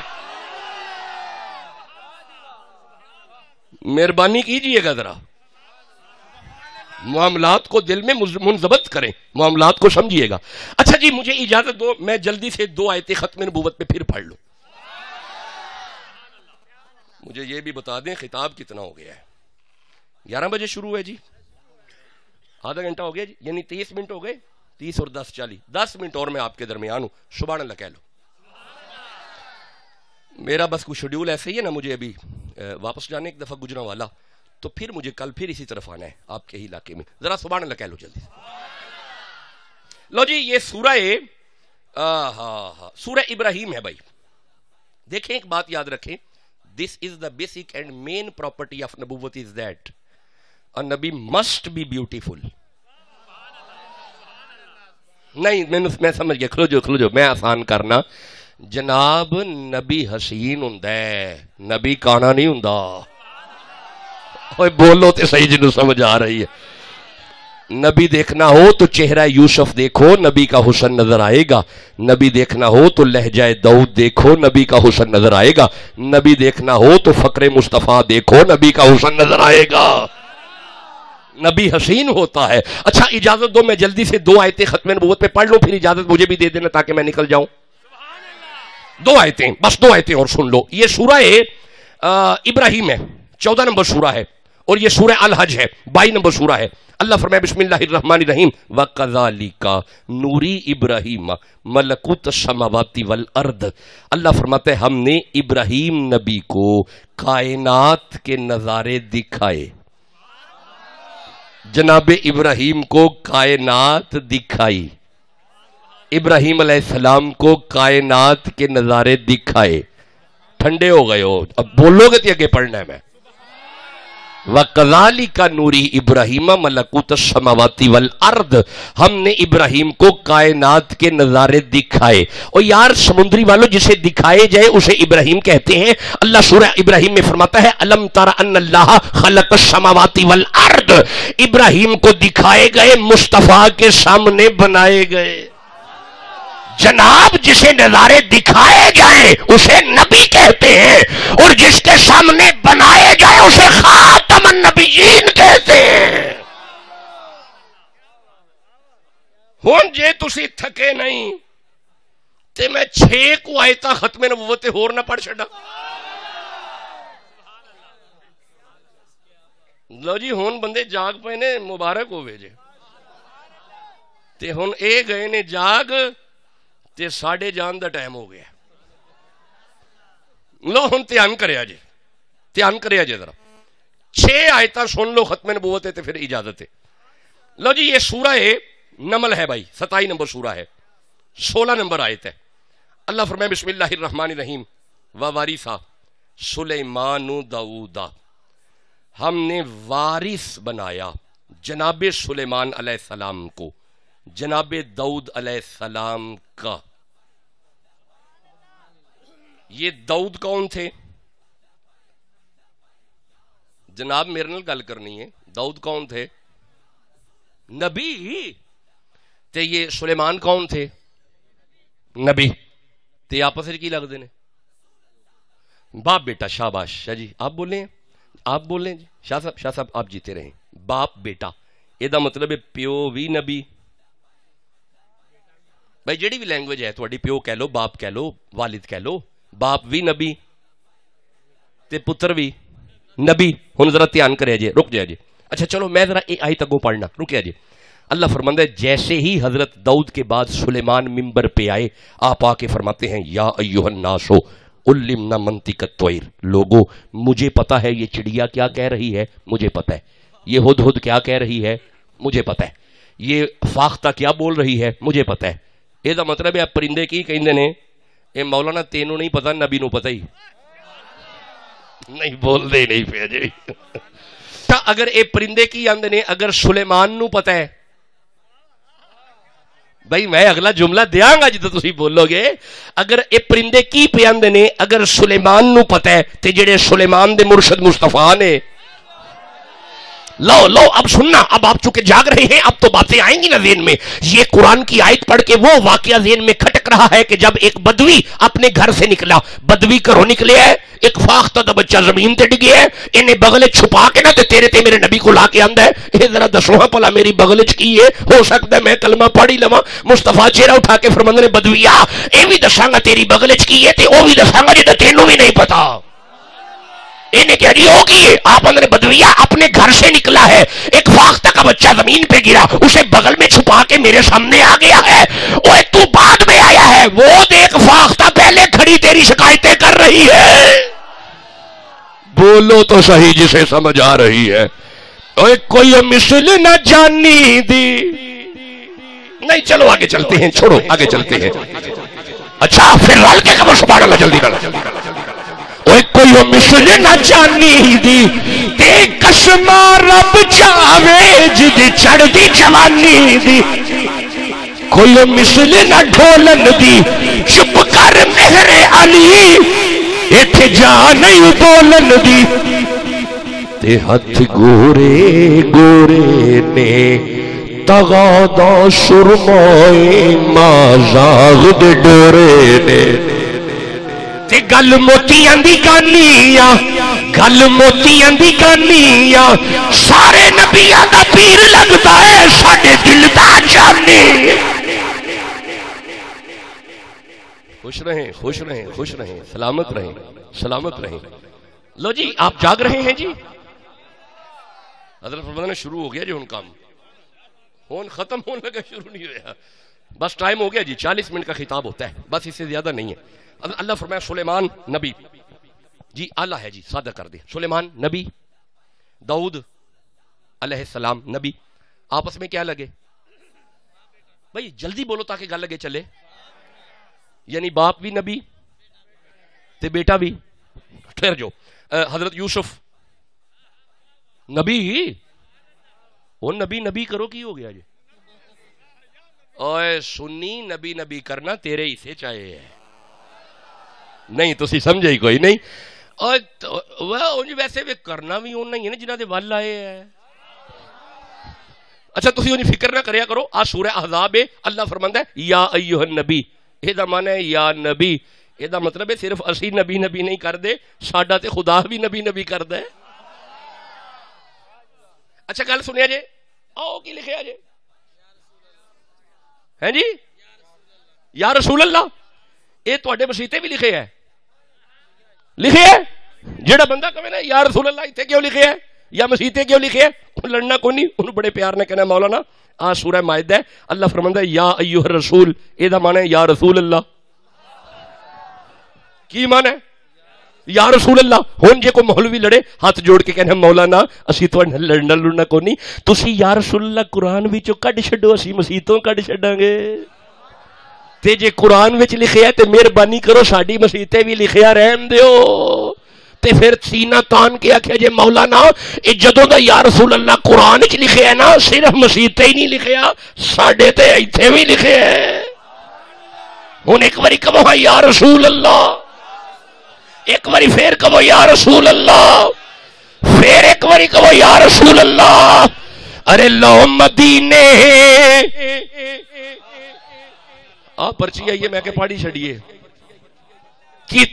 مہربانی کیجئے گا ذرا معاملات کو دل میں منضبط کریں معاملات کو سمجھیے گا. اچھا جی مجھے اجازت دو میں جلدی سے دو آیتیں ختم نبوت پہ پھر پڑھ لوں. مجھے یہ بھی بتا دیں خطاب کتنا ہو گیا ہے؟ گیارہ بجے شروع ہے جی. آدھا گھنٹہ ہو گیا جی یعنی تیس منٹ ہو گئے. تیس اور دس چالیس دس منٹ اور میں آپ کے درمیان ہوں. سبحان اللہ کہہ لو. میرا بس کوئی شیڈیول ایسے ہی ہے نا مجھے ابھی واپس جانے ایک دفعہ گجرا والا تو پھر مجھے کل پھر اسی طرف آنا ہے آپ کے ہی علاقے میں. ذرا سبحان اللہ کہہ لو جلدی. لو جی یہ سورہ سورہ ابراہیم ہے بھائی. دیکھیں ایک بات یاد رکھیں دس is the basic and main property of نبوت از دیٹ a نبی مسٹ بی بیوٹیفل. نہیں میں سمجھ گیا. کھلو جو کھلو جو میں آسان کرنا. جناب نبی حسین ہوں نبی کانا نہیں ہوں. بولو تے صحیح جنوں سمجھ آ رہی ہے. نبی دیکھنا ہو تو چہرہ یوسف دیکھو نبی کا حسن نظر آئے گا. نبی دیکھنا ہو تو لہجہ داؤد دیکھو نبی کا حسن نظر آئے گا. نبی دیکھنا ہو تو فقر مصطفیٰ دیکھو نبی کا حسن نظر آئے گا. نبی حسین ہوتا ہے. اچھا اجازت دو میں جلدی سے دو آیتیں ختم نبوت پہ پڑھ لوں پھر اجازت مجھے بھی دے دینا تاکہ میں نکل جاؤں. دو آیتیں بس دو آیتیں اور سن لو. یہ سورہ ابراہیم ہے چودہ نمبر سورہ ہے اور یہ سورہ الحج ہے بائی نمبر سورہ ہے. اللہ فرمائے بسم اللہ الرحمن الرحیم وَقَذَلِكَ نُورِي إِبْرَاهِيمَ مَلَكُوتَ السَّمَاوَاتِ وَالْأَرْضِ. اللہ فرماتے ہم نے ابراہیم نبی کو کائنات کے نظارے دکھائے. جناب ابراہیم کو کائنات دکھائی. ابراہیم علیہ السلام کو کائنات کے نظارے دکھائے. ٹھنڈے ہو گئے ہو اب بولو گے تو آگے پڑھنا ہے. میں وَكَذَلِكَ نُورِي إِبْرَاهِيمَ مَلَكُوتَ السَّمَاوَاتِ وَالْأَرْضِ، ہم نے ابراہیم کو کائنات کے نظارے دکھائے. اور یار سمندری والوں جسے دکھائے جائے اسے ابراہیم کہتے ہیں. اللہ سورہ ابراہیم میں فرماتا ہے أَلَمْ تَرَ أَنَّ اللَّهَ خَلَقَ السَّمَاوَاتِ وَالْأَرْضِ، ابراہیم کو دکھائے گئے، مصطفیٰ کے سامنے بنائے گئے. جناب جسے نظارے دکھائے جائیں اسے نبی کہتے ہیں، اور جس کے سامنے بنائے جائے اسے خاتم النبیین کہتے ہیں. ہون جے تسی تھکے نہیں تے میں چھ کو آیتاں ختم نبوت ہور نہ پڑھ چھڑا. لو جی ہون بندے جاگ پے نے، مبارک ہوئے جے. تے ہون اے گئے نے جاگ تے ساڑھے جان دا ٹائم ہو گیا. لو ہن تیان کرے آجے، تیان کرے آجے ذرا. چھ آیتاں سن لو ختم نبوت ہے تے پھر اجازت ہے. لو جی یہ سورہ نمل ہے بھائی، ستائی نمبر سورہ ہے، سولہ نمبر آیت ہے. اللہ فرمائے بسم اللہ الرحمن الرحیم ووارثا سلیمان داؤدا، ہم نے وارث بنایا جناب سلیمان علیہ السلام کو جناب داؤد علیہ السلام کا. یہ داؤد کون تھے جناب؟ میرے نال گل کرنی ہے. داؤد کون تھے؟ نبی. تے یہ سلیمان کون تھے؟ نبی. تے آپس کی لگتے نے باپ بیٹا. شاباش شاہ جی، آپ بولیں آپ بولیں جی. شاہ صاحب شاہ صاحب آپ جیتے رہیں. باپ بیٹا یہ دا مطلب ہے پیو بھی نبی. بھائی جیڑی بھی لینگویج ہے تھوڑی، پیو کہہ لو، باپ کہہ لو، والد کہہ لو، باپ بھی نبی تے پتر بھی نبی. ہن ذرا دھیان کرے جی، رک جائے جی. اچھا چلو میں ذرا اے آیت اگوں پڑھنا، رکیا جی. اللہ فرماتا ہے جیسے ہی حضرت داؤد کے بعد سلیمان ممبر پہ آئے، آپ آ کے فرماتے ہیں یا ایھا الناس علمنا منطق الطیر، لوگوں مجھے پتا ہے یہ چڑیا کیا کہہ رہی ہے، مجھے پتا ہے یہ ہدہد کیا کہہ رہی ہے، مجھے پتا ہے یہ فاختہ کیا بول رہی ہے، مجھے پتا ہے. یہ دا مطلب ہے پرندے کی کہندے نے اے مولانا تینوں نہیں پتا، نبی نو پتا ہی نہیں. بول دے نہیں پیا جی. اگر اے پرندے کی آندے نے اگر سلیمان نو پتا ہے، بھائی میں اگلا جملہ دیاں گا جدو تسی بولو گے. اگر اے پرندے کی پیاندے نے اگر سلیمان نو پتا ہے تے جڑے سلیمان دے مرشد مصطفیٰ نے. لو لو اب سننا، اب آپ چونکہ جاگ رہے ہیں اب تو باتیں آئیں گی نا ذہن میں. یہ قرآن کی آیت پڑھ کے وہ واقعہ ذہن میں کھٹک رہا ہے کہ جب ایک بدوی اپنے گھر سے نکلا، بدوی گھروں نکلے ہے، ایک فاختہ دا بچہ زمین تے ڈگے ہے، انہیں بغل چھپا کے نہ تے تیرے تے میرے نبی کو لا کے آندا ہے اے ذرا دسو ہاں پلا میری بغل چ کی ہے، ہو سکتا ہے میں کلمہ پڑھ ہی لواں. مصطفیٰ چہرہ اٹھا کے فرماندے نے بدویا اے بھی دساں گا تیری بغل چ کی ہے تے او بھی دساں گا جے تینوں بھی نہیں پتا. انہیں کہہ رہی ہوگی آپ اندر بدویا اپنے گھر سے نکلا ہے، ایک فاختہ کا بچہ زمین پہ گرا، اسے بغل میں چھپا کے میرے سامنے آ گیا ہے. اوے تو بعد میں آیا ہے، وہ دیکھ فاختہ پہلے کھڑی تیری شکایتیں کر رہی ہے. بولو تو صحیح جسے سمجھ آ رہی ہے. اوے کوئی مثل نہ جانی دی. نہیں چلو آگے چلتے ہیں، چھوڑو آگے چلتے ہیں. اچھا پھر رل کے کمر سبحان اللہ جلدی کر. اوے کوئی مثل نہ جانی دی تے قسمہ رب چاوے جدی چڑھ دی جوانی دی. کوئی مثل نہ ڈھولن دی چپ کر مہر علی ایتھے جا نہیں بولن دی. تے ہتھ گورے گورے نے تغادا سرمائے مازاغ دے ڈورے نے. تے گل موتیاں دی گانیاں گل موتیاں دی گانیاں سارے نبیاں دا پیر لگتا ہے ساڈے دل دا جانی. خوش رہیں خوش رہیں خوش رہیں سلامت رہیں سلامت رہیں. لو جی آپ جاگ رہے ہیں جی. حضرت فرماتے نے شروع ہو گیا جو ان کام ہون ختم ہونے لگا، شروع نہیں ہوا. بس ٹائم ہو گیا جی، چالیس منٹ کا خطاب ہوتا ہے بس، اس سے زیادہ نہیں ہے. اللہ فرمایا سلیمان نبی جی آلہ ہے جی، سادہ کر دے. سلیمان نبی، داؤد علیہ السلام نبی. آپس میں کیا لگے بھائی؟ جلدی بولو تاکہ گل لگے چلے. یعنی باپ بھی نبی تے بیٹا بھی. ٹھہر جو. حضرت یوسف نبی وہ نبی نبی کرو کی ہو گیا جی؟ اوے سنی نبی نبی کرنا تیرے ہی سے چاہے ہے نہیں تو سی سمجھے ہی کوئی نہیں. اور ویسے بھی کرنا بھی انہوں ہی ہے نا جنہ دے وال آئے ہیں. اچھا تسی انہی فکر نہ کریا کرو. آ سورہ احزاب ہے, اللہ فرماندا ہے یا ایھا النبی. اے دا معنی ہے یا نبی. اے دا مطلب ہے صرف اسی نبی نبی نہیں کر دے, ساڈا تے خدا بھی نبی نبی کردا ہے. اچھا گل سنیا جے, آؤ کی لکھیا جے ہیں جی یا رسول اللہ. اے تواڈے مسیتے بھی لکھے ہے, لکھے ہے. جڑا بندہ کہے نا یا رسول اللہ اتنے کیوں لکھے ہے یا مسیتے کیوں لکھے ہے, لڑنا کوئی نہیں, انہوں بڑے پیار نے کہنا مولانا آ سورہ مائدہ ہے, اللہ فرماندا ہے یا ایھا الرسول. اے دا معنی ہے یا رسول اللہ. کی معنی ہے یا رسول اللہ. ہن جے کوئی مولوی لڑے ہاتھ جوڑ کے کہنا مولانا اسی تواڈے نال لڑنا لڑنا کوئی نہیں, تسی یا رسول اللہ قرآن وچوں کڈ چھڈو, اسی مسیتوں کڈ چھڈاں گے. تے جے قرآن وچ لکھیا ہے تے مہربانی کرو ساڈی مسیتے بھی لکھیا رہن دیو. تے پھر سینہ تان کے آکھیا جے مولانا اے جدوں دا یا رسول اللہ قرآن وچ لکھیا ہے نا صرف مسیتے ہی نہیں لکھیا, ساڈے تے ایتھے بھی لکھے ہے. ہن ایک واری کہو یا رسول اللہ, ایک باری پھر کہو یا رسول اللہ, پھر ایک باری کہو یا رسول اللہ. ارے لو مدینے آ پرچی آئیے میں کہ پاڑی چھڑیے کی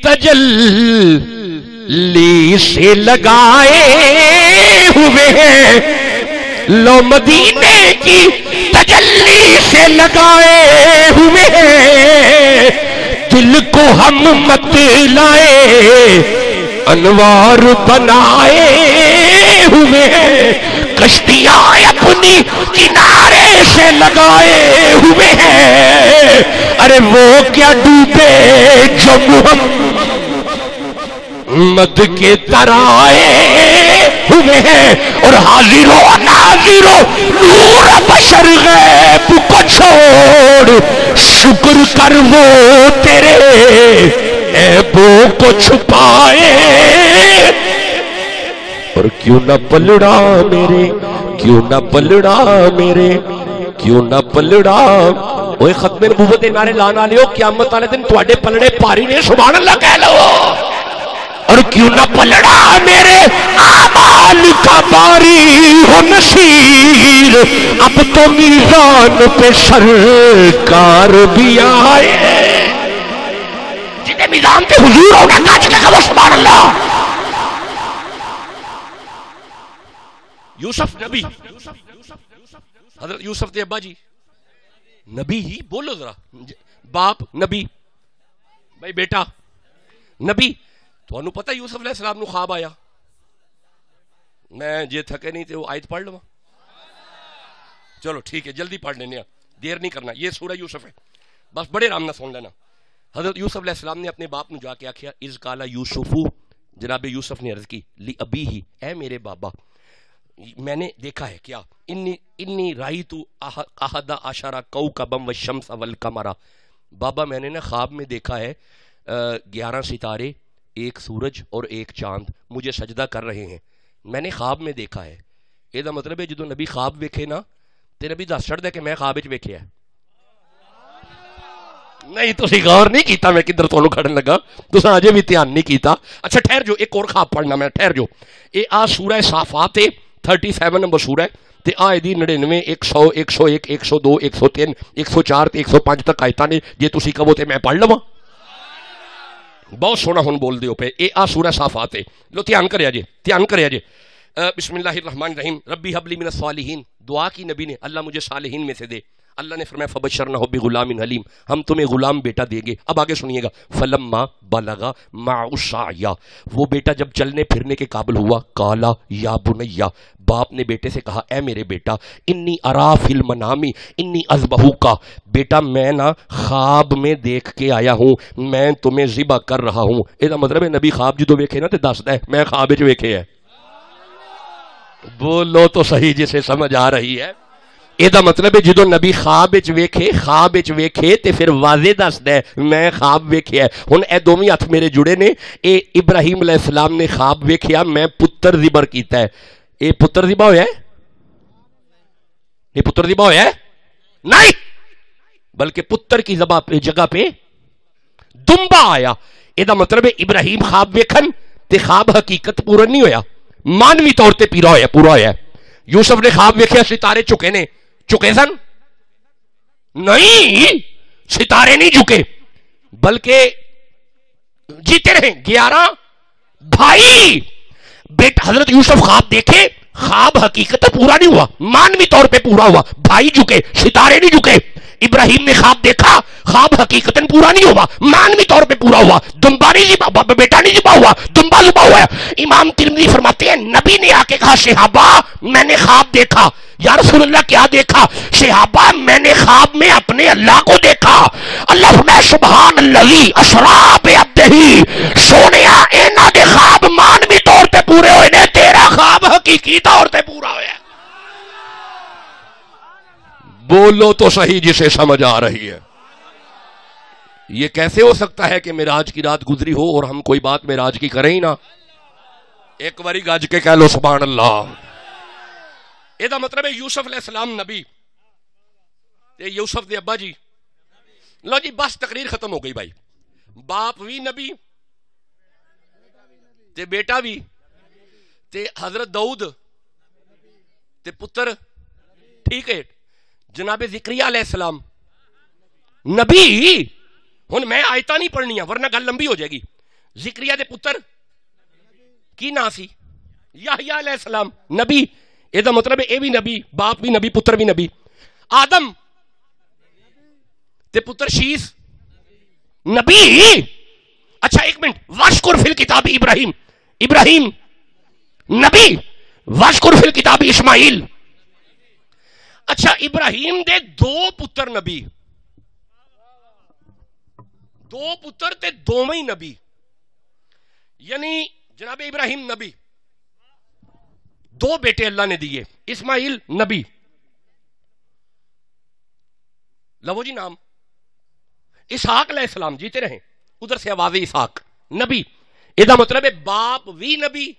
تجلی سے لگائے ہوئے ہیں, لو مدینے کی تجلی سے لگائے ہوئے ہیں, دل کو ہم مت لائے انوار بنائے ہوئے ہیں, کشتیاں اپنی کنارے سے لگائے ہوئے ہیں. ارے وہ کیا ڈوبے جو محمد کے ترائے ہوئے ہیں, اور حاضر و ناظر و نور بشر غیب کو چھوڑ شکر کر وہ تیرے عیبوں کو چھپائے. اور کیوں نہ پلڑا میرے, کیوں نہ پلڑا میرے, کیوں نہ پلڑا. اوے ختم نبوت دے نعرے لانا لیو, قیامت والے دن تواڈے پلڑے پاری نے سبحان اللہ کہہ لو. اور کیوں نہ پلڑا میرے اعمال کا باری ہو نصیر, اب تو میزان پہ سرکار بھی آئے. جنہیں میزان پہ حضور ہوگا کاج کے کہو سبحان اللہ. یوسف نبی, حضرت یوسف دے ابا جی نبی ہی, بولو ذرا, باپ نبی, بھائی بیٹا نبی. تو انہوں پتہ یوسف علیہ السلام نو خواب آیا. میں جے تھکے نہیں تے وہ آیت پڑھ لوں. چلو ٹھیک ہے جلدی پڑھ لینے, دیر نہیں کرنا. یہ سورہ یوسف ہے, بس بڑے رام نہ سن لینا. حضرت یوسف علیہ السلام نے اپنے باپ نو جا کے آکھیا اذ قال یوسفو, جناب یوسف نے عرض کی لی ابی ہی, اے میرے بابا میں نے دیکھا ہے کیا, انی انی رایت احد عشر کوکبا والشمس والقمر. بابا میں نے نا خواب میں دیکھا ہے گیارہ ستارے, ایک سورج اور ایک چاند مجھے سجدہ کر رہے ہیں. میں نے خواب میں دیکھا ہے. یہ دا مطلب ہے جدو نبی خواب ویکھے نا تے نبی دس چڑھ دے کہ میں خواب وچ ویکھیا ہے. نہیں تسی غور نہیں کیتا میں کدھر تانوں کھڑن لگا, تساں اجے بھی دھیان نہیں کیتا. اچھا ٹھہر جو, ایک اور خواب پڑھنا میں, ٹھہر جو. اے آ سورہ صافات تھرٹی سیون نمبر سورہ تے آئے دی نڑینوے, ایک سو, ایک سو ایک, ایک سو دو, ایک سو تین, ایک سو چار تے ایک سو پانچ تک آیتاں نے. جے تسی کہو تے میں پڑھ لواں. بہت سونا ہن بول دیو پہ. اے آ سورہ صافات ہے, لو دھیان کریا جے, دھیان کریا جے. بسم اللہ الرحمن الرحیم. ربی حب لی من الصالحین, دعا کی نبی نے اللہ مجھے صالحین میں سے دے. اللہ نے فرمایا فبشرنہ بغلام حلیم, ہم تمہیں غلام بیٹا دیں گے. اب آگے سنیے گا. فلما بلغا معه السعی, وہ بیٹا جب چلنے پھرنے کے قابل ہوا, قالا یا بنیا, باپ نے بیٹے سے کہا اے میرے بیٹا, انی ارا فی المنام انی اذبحوک, بیٹا میں نا خواب میں دیکھ کے آیا ہوں, میں تمہیں ذبح کر رہا ہوں. یہ مطلب ہے نبی خواب جدو ویکھے نا تے دسدا ہے میں خواب وچ ویکھے ہے. بولو تو صحیح جسے سمجھ آ رہی ہے. یہ مطلب ہے جدو نبی خواب وچ ویکھے, خواب وچ ویکھے تے پھر واضح دسدا ہے میں خواب ویکھیا ہے. ہن اے دوویں ہاتھ میرے جڑے نے. اے ابراہیم علیہ السلام نے خواب ویکھیا میں پتر ذبح کیتا ہے. یہ پتر ذبح ہویا ہے؟ یہ پتر ذبح ہویا ہے؟ نہیں، بلکہ پتر کی ذبح پہ جگہ پہ دمبا آیا. یہ مطلب ہے ابراہیم خواب ویکھن تے خواب حقیقت پورا نہیں ہویا، مانوی طور تے پیرا ہویا پورا ہویا. یوسف نے خواب ویکھیا ستارے چکے نے، چکے سن؟ نہیں، ستارے نہیں جھکے، بلکہ جیتے رہے. گیارہ بھائی بیٹا حضرت یوسف خواب دیکھے، خواب حقیقت پورا نہیں ہوا، مانوی طور پہ پورا ہوا. بھائی جھکے، ستارے نہیں جھکے. ابراہیم نے خواب دیکھا، خواب حقیقتاً پورا نہیں ہوا، مانوی طور پہ پورا ہوا. دمبا نہیں ذبح، بیٹا نہیں ذبح ہوا، دمبا ذبح ہوا ہے. امام ترمذی فرماتے ہیں نبی نے آ کے کہا صحابہ میں نے خواب دیکھا. یا رسول اللہ کیا دیکھا؟ صحابہ میں نے خواب میں اپنے اللہ کو دیکھا. اللہ فرمائے سبحان الذی اسری بعبدہ، سونیا اینا دے خواب مانوی طور تے پورے ہوئے نے، تیرا خواب حقیقی طور تے پورا ہویا ہے. بولو تو صحیح جسے سمجھ آ رہی ہے. یہ کیسے ہو سکتا ہے کہ معراج کی رات گزری ہو اور ہم کوئی بات معراج کی کریں ہی نہ؟ ایک باری گاج کے کہہ لو سبحان اللہ. یہ مطلب ہے یوسف علیہ السلام نبی، یوسف دے ابا جی. لو جی بس تقریر ختم ہو گئی بھائی. باپ بھی نبی تے بیٹا بھی، تے حضرت داؤد تے پتر، ٹھیک ہے. جناب زکریا علیہ السلام نبی. ہن میں آیتاں نہیں پڑھنیاں ورنہ گل لمبی ہو جائے گی. زکریا دے پتر کی نا سی؟ یحییٰ علیہ السلام نبی. یہ مطلب ہے اے بھی نبی، باپ بھی نبی، پتر بھی نبی. آدم تے پتر شیس نبی. اچھا ایک منٹ، واشکر فی الکتاب ابراہیم، ابراہیم نبی. واشکر فی الکتاب اسماعیل. اچھا ابراہیم دے دو پتر نبی، دو پتر تے دوویں ہی نبی. یعنی جناب ابراہیم نبی، دو بیٹے اللہ نے دیے. اسماعیل نبی، لو جی نام. اسحاق علیہ السلام جیتے رہیں، ادھر سے آواز اسحاق نبی. یہ مطلب ہے باپ بھی نبی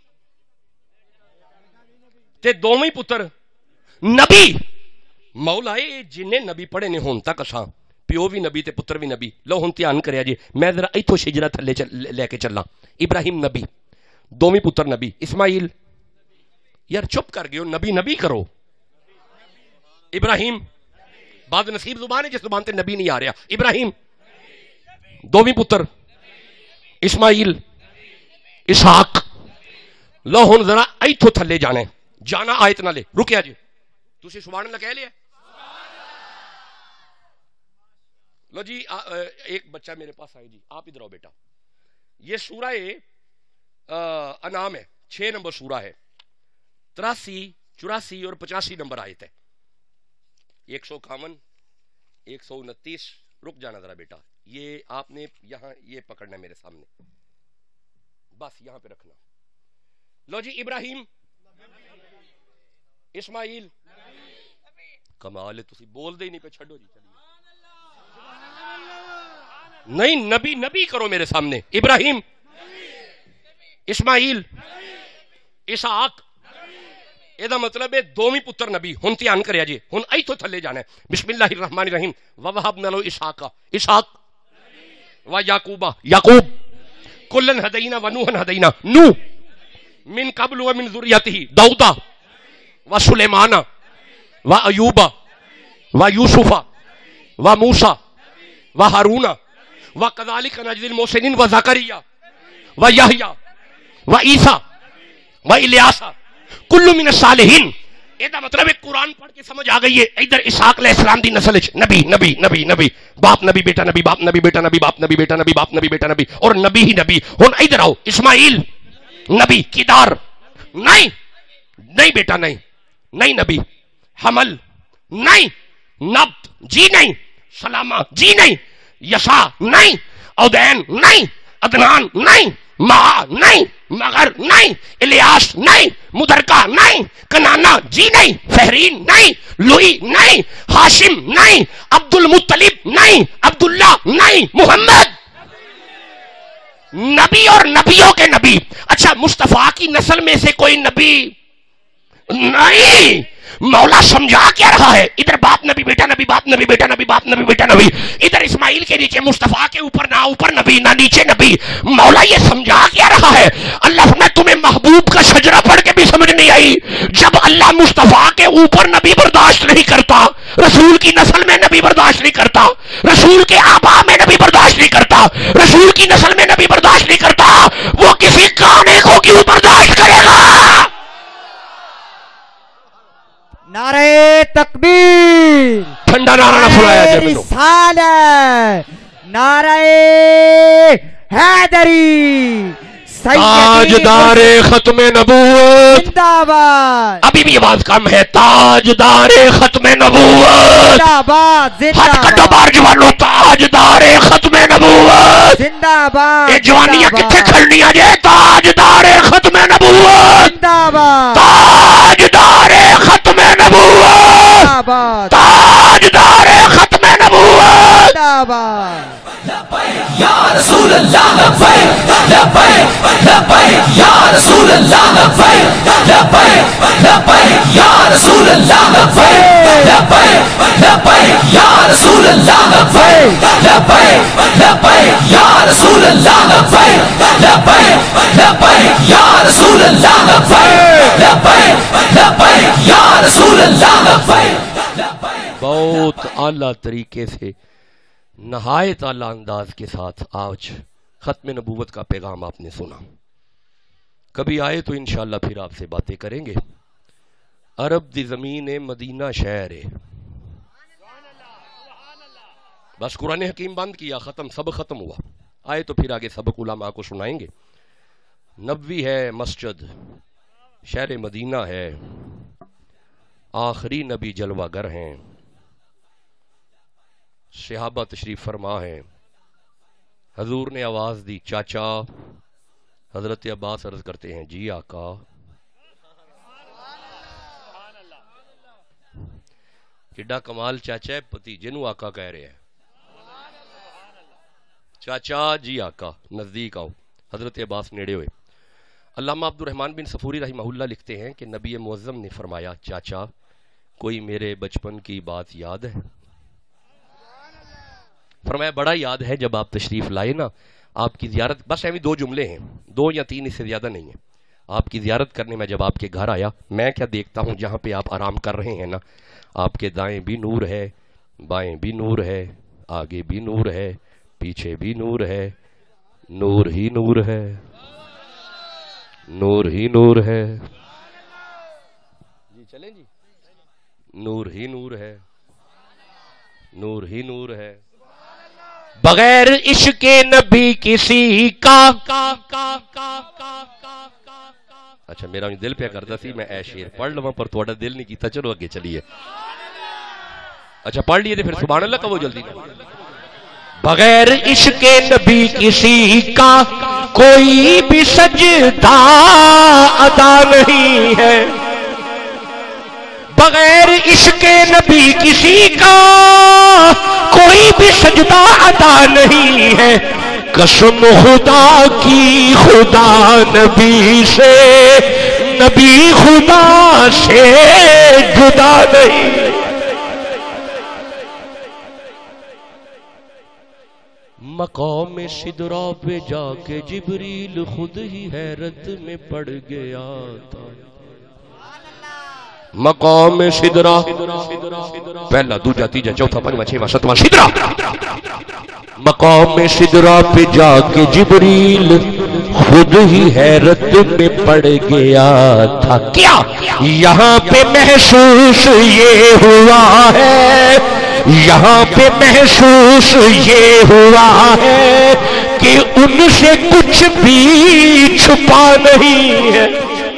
تے دوویں پتر نبی. مولا اے جنہیں نبی پڑھے نے ہون تک اساں پیو بھی نبی تے پتر بھی نبی. لو ہن دھیان کریا جی، میں ذرا ایتھوں شجرا تھلے لے کے چلا. ابراہیم نبی، دوویں پتر نبی. اسماعیل، یار چپ کر گئے ہو، نبی نبی کرو. ابراہیم بعد نصیب زبان ہے جس زبان تے نبی نہیں آ رہا. ابراہیم دوویں پتر، اسماعیل، اسحاق. لو ہن ذرا ایتھوں تھلے جانا ہے، جانا آیت نہ لے. رکیا جی، تسی سبحان اللہ کہہ لیا. لو جی ایک بچہ میرے پاس آئے جی، آپ ادھر آؤ بیٹا. یہ سورہ انعام ہے، چھ نمبر سورہ ہے. تراسی، چوراسی اور پچاسی نمبر آیت ہے. ایک سو اکاون، ایک سو انتیس. رک جانا ذرا بیٹا، یہ آپ نے یہاں یہ پکڑنا ہے میرے سامنے، بس یہاں پہ رکھنا. لو جی ابراہیم، اسماعیل، کمال ہے تسی بول دے ہی نہیں پہ. چھڑو جی چلیے، نہیں نبی نبی کرو میرے سامنے. ابراہیم، اسماعیل، اسحاق. یہ مطلب ہے دوویں پتر نبی. ہن دھیان کریا جی، ہن ایتھوں تھلے جانا ہے. بسم اللہ الرحمن الرحیم. وَوَهَبْنَا لَهُ اسحاق، اسحاق و یعقوب، یعقوب. کلن ہدینا ونوحا ہدینا، نوح. من قبل ومن ذریته داؤد و سلیمان و ایوب و یوسف و موسیٰ و ہارون و کذالک نجزی المحسنین و زکریا و یحییٰ و عیسیٰ و الیاس کل من الصالحین. یہ مطلب ہے قرآن پڑھ کے سمجھ آ گئی ہے. ادھر اسحاق علیہ السلام دی نسل نبی نبی نبی نبی، باپ نبی بیٹا نبی، باپ نبی بیٹا نبی، باپ نبی بیٹا نبی، باپ نبی بیٹا نبی، اور نبی ہی نبی. ہن ادھر آؤ. اسماعیل نبی، کدار نہیں، نہیں بیٹا نہیں، نہیں نبی. حمل نہیں، نبت جی نہیں، سلامہ جی نہیں، یسا نہیں، اودین نہیں، ادنان نہیں، مہا نہیں، مگر نہیں، الیاس نہیں، مدرکہ نہیں، کنانا جی نہیں، فہرین نہیں، لوئی نہیں، ہاشم نہیں، عبد المطلب نہیں، عبداللہ نہیں، محمد نبی اور نبیوں کے نبی. اچھا مصطفیٰ کی نسل میں سے کوئی نبی نہیں، مولا سمجھا کیا رہا ہے؟ ادھر باپ نبی بیٹا نبی، باپ نبی بیٹا نبی، باپ نبی بیٹا نبی، ادھر اسماعیل کے نیچے مصطفیٰ کے اوپر نہ اوپر نبی نہ نیچے نبی. مولا یہ سمجھا کیا رہا ہے؟ اللہ فرماتا تمہیں محبوب کا شجرہ پڑھ کے بھی سمجھ نہیں آئی. جب اللہ مصطفیٰ کے اوپر نبی برداشت نہیں کرتا، رسول کی نسل میں نبی برداشت نہیں کرتا، رسول کے آبا میں نبی برداشت نہیں کرتا، رسول کی نسل میں نبی برداشت نہیں کرتا، وہ کسی کانے کو کیوں برداشت کرے گا؟ نعرہ تکبیر، ٹھنڈا نعرہ نہ سنایا جائے مجھے. رسالت، نعرہ حیدری، تاجدار ختم نبوت. زندہ باد، ابھی بھی آواز کم ہے. تاجدار ختم نبوت. زندہ باد، ہاتھ زندہ کٹو باد، بار جوانو. تاجدار ختم نبوت. زندہ باد، یہ جوانیاں زندہ کتنے باد، کھڑنی آ جائے. تاجدار ختم نبوت. زندہ باد، تاجدار ختم نبوت. زندہ باد، تاجدار ختم نبوت. زندہ باد. یا رسول اللہ لبیک لبیک لبیک یا رسول اللہ لبیک لبیک لبیک یا رسول اللہ لبیک لبیک لبیک یا رسول اللہ لبیک لبیک لبیک یا رسول اللہ لبیک لبیک لبیک یا رسول اللہ لبیک لبیک لبیک یا رسول اللہ لبیک. بہت اعلیٰ طریقے سے، نہایت اعلیٰ انداز کے ساتھ آج ختم نبوت کا پیغام آپ نے سنا. کبھی آئے تو انشاءاللہ پھر آپ سے باتیں کریں گے. عرب دی زمین مدینہ شہر ہے. بس قرآن حکیم بند کیا، ختم، سبق ختم ہوا. آئے تو پھر آگے سبق علماء کو سنائیں گے. نبوی ہے مسجد، شہر مدینہ ہے، آخری نبی جلوہ گر ہیں، صحابہ تشریف فرما ہیں. حضور نے آواز دی چاچا. حضرت عباس عرض کرتے ہیں جی آقا. کڈا کمال چاچا ہے، بھتیجے نو آقا کہہ رہے ہیں. چاچا جی آقا، نزدیک آؤ. حضرت عباس نیڑے ہوئے. علامہ عبد الرحمن بن صفوری رحمہ اللہ لکھتے ہیں کہ نبی معظم نے فرمایا چاچا کوئی میرے بچپن کی بات یاد ہے؟ فرمایا بڑا یاد ہے. جب آپ تشریف لائے نا، آپ کی زیارت، بس ایویں دو جملے ہیں، دو یا تین، اس سے زیادہ نہیں ہیں. آپ کی زیارت کرنے میں جب آپ کے گھر آیا، میں کیا دیکھتا ہوں جہاں پہ آپ آرام کر رہے ہیں نا، آپ کے دائیں بھی نور ہے، بائیں بھی نور ہے، آگے بھی نور ہے، پیچھے بھی نور ہے. نور ہی نور ہے، نور ہی نور ہے. جی چلیں جی. نور ہی نور ہے، نور ہی نور ہے. بغیر عشق نبی کسی کا. اچھا میرا دل پہ کرتا سی میں اے شیر پڑھ لواں، پر تھوڑا دل نہیں کیتا. چلو اگے چلیے. اچھا پڑھ لیے پھر سبحان اللہ کہو جلدی. بغیر عشق نبی کسی کا کوئی بھی سجدہ ادا نہیں ہے. بغیر عشق نبی کسی کا کوئی بھی سجدہ ادا نہیں ہے. قسم خدا کی خدا نبی سے، نبی خدا سے جدا نہیں. مقام سدرا پہ جا کے جبریل خود ہی حیرت میں پڑ گیا تھا. مقام سدرا، پہلا دوجا تیجا چوتھا پنجواں چھواں ستواں سدرا. مقام سدرا پہ جا کے جبریل خود ہی حیرت میں پڑ گیا تھا. کیا یہاں پہ محسوس یہ ہوا ہے، یہاں پہ محسوس یہ ہوا ہے کہ ان سے کچھ بھی چھپا نہیں ہے.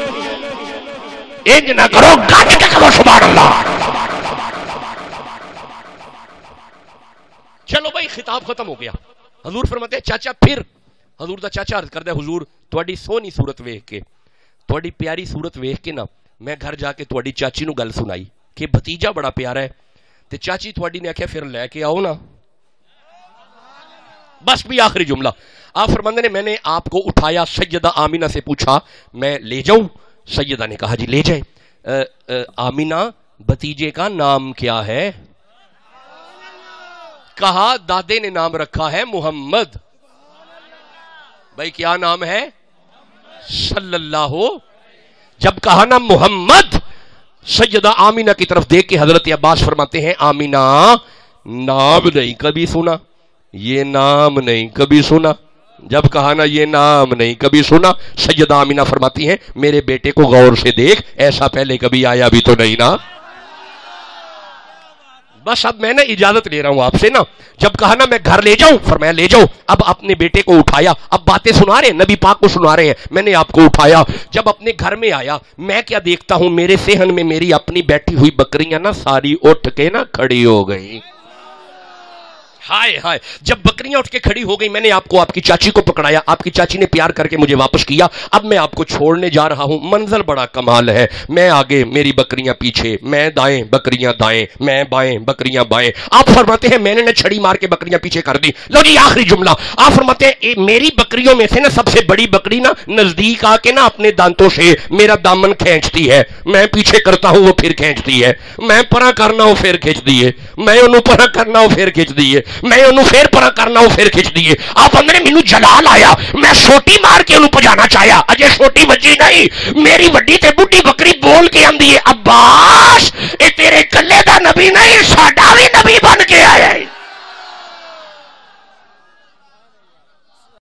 انج نہ کرو، گاج کے کرو سبحان اللہ. چلو بھائی خطاب ختم ہو گیا. حضور فرماتے ہیں چاچا. پھر حضور دا چاچا عرض کردا ہے حضور تہاڈی سونی صورت ویکھ کے، تہاڈی پیاری صورت ویکھ کے نا میں گھر جا کے تہاڈی چاچی نو گل سنائی کہ بھتیجا بڑا پیارا ہے. تے چاچی تہاڈی نے آکھیا پھر لے کے آؤ نا. بس بھی آخری جملہ. آپ فرماندے نے میں نے آپ کو اٹھایا، سیدہ آمینہ سے پوچھا میں لے جاؤں؟ سیدہ نے کہا جی لے جائیں. आमिना भतीजे का नाम क्या है? कहा दादे ने नाम रखा है मोहम्मद। भाई क्या नाम है? सल्लल्लाहु। जब कहा ना मोहम्मद, सैयदा आमिना की तरफ देख के हजरत अब्बास फरमाते हैं आमिना नाम नहीं कभी सुना, ये नाम नहीं कभी सुना। जब कहा ना ये नाम नहीं कभी सुना, सैयदा आमिना फरमाती हैं मेरे बेटे को गौर से देख, ऐसा पहले कभी आया भी तो नहीं ना। बस अब मैं ना इजाजत ले रहा हूं आपसे ना। जब कहा ना मैं घर ले जाऊं, फरमाया ले जाओ। अब अपने बेटे को उठाया, अब बातें सुना रहे हैं, नबी पाक को सुना रहे हैं, मैंने आपको उठाया। जब अपने घर में आया, मैं क्या देखता हूं, मेरे सेहन में मेरी अपनी बैठी हुई बकरियां ना सारी उठ के ना खड़ी हो गई। हाय हाय, जब बकरियां उठ के खड़ी हो गई, मैंने आपको आपकी चाची को पकड़ाया, आपकी चाची ने प्यार करके मुझे वापस किया। अब मैं आपको छोड़ने जा रहा हूं, मंजर बड़ा कमाल है। मैं आगे, मेरी बकरियां पीछे, मैं दाएं, बकरियां दाएं, मैं बाएं, बकरियां बाएं। आप फरमाते हैं मैंने ना छड़ी मार के बकरियां पीछे कर दी। लो जी आखिरी जुमला, आप फरमाते हैं मेरी बकरियों में से ना सबसे बड़ी बकरी ना नजदीक आके ना अपने दांतों से मेरा दामन खींचती है, मैं पीछे करता हूं वो फिर खींचती है, मैं परा करना हूं फिर खींच दिए, मैं उन्हों परा करना हूं फिर खींच दिए, मैं उन्हों फिर परा करना हूं फिर खींच दिए। आप अंदर मैनू जलाल आया, मैं छोटी मार के उन्होंने भजाना चाहया, अजे छोटी बची नहीं, मेरी वड्डी ते बुढ़ी बकरी बोल के आंदी है अब्बास ये तेरे कल्ले दा नबी नहीं, साडा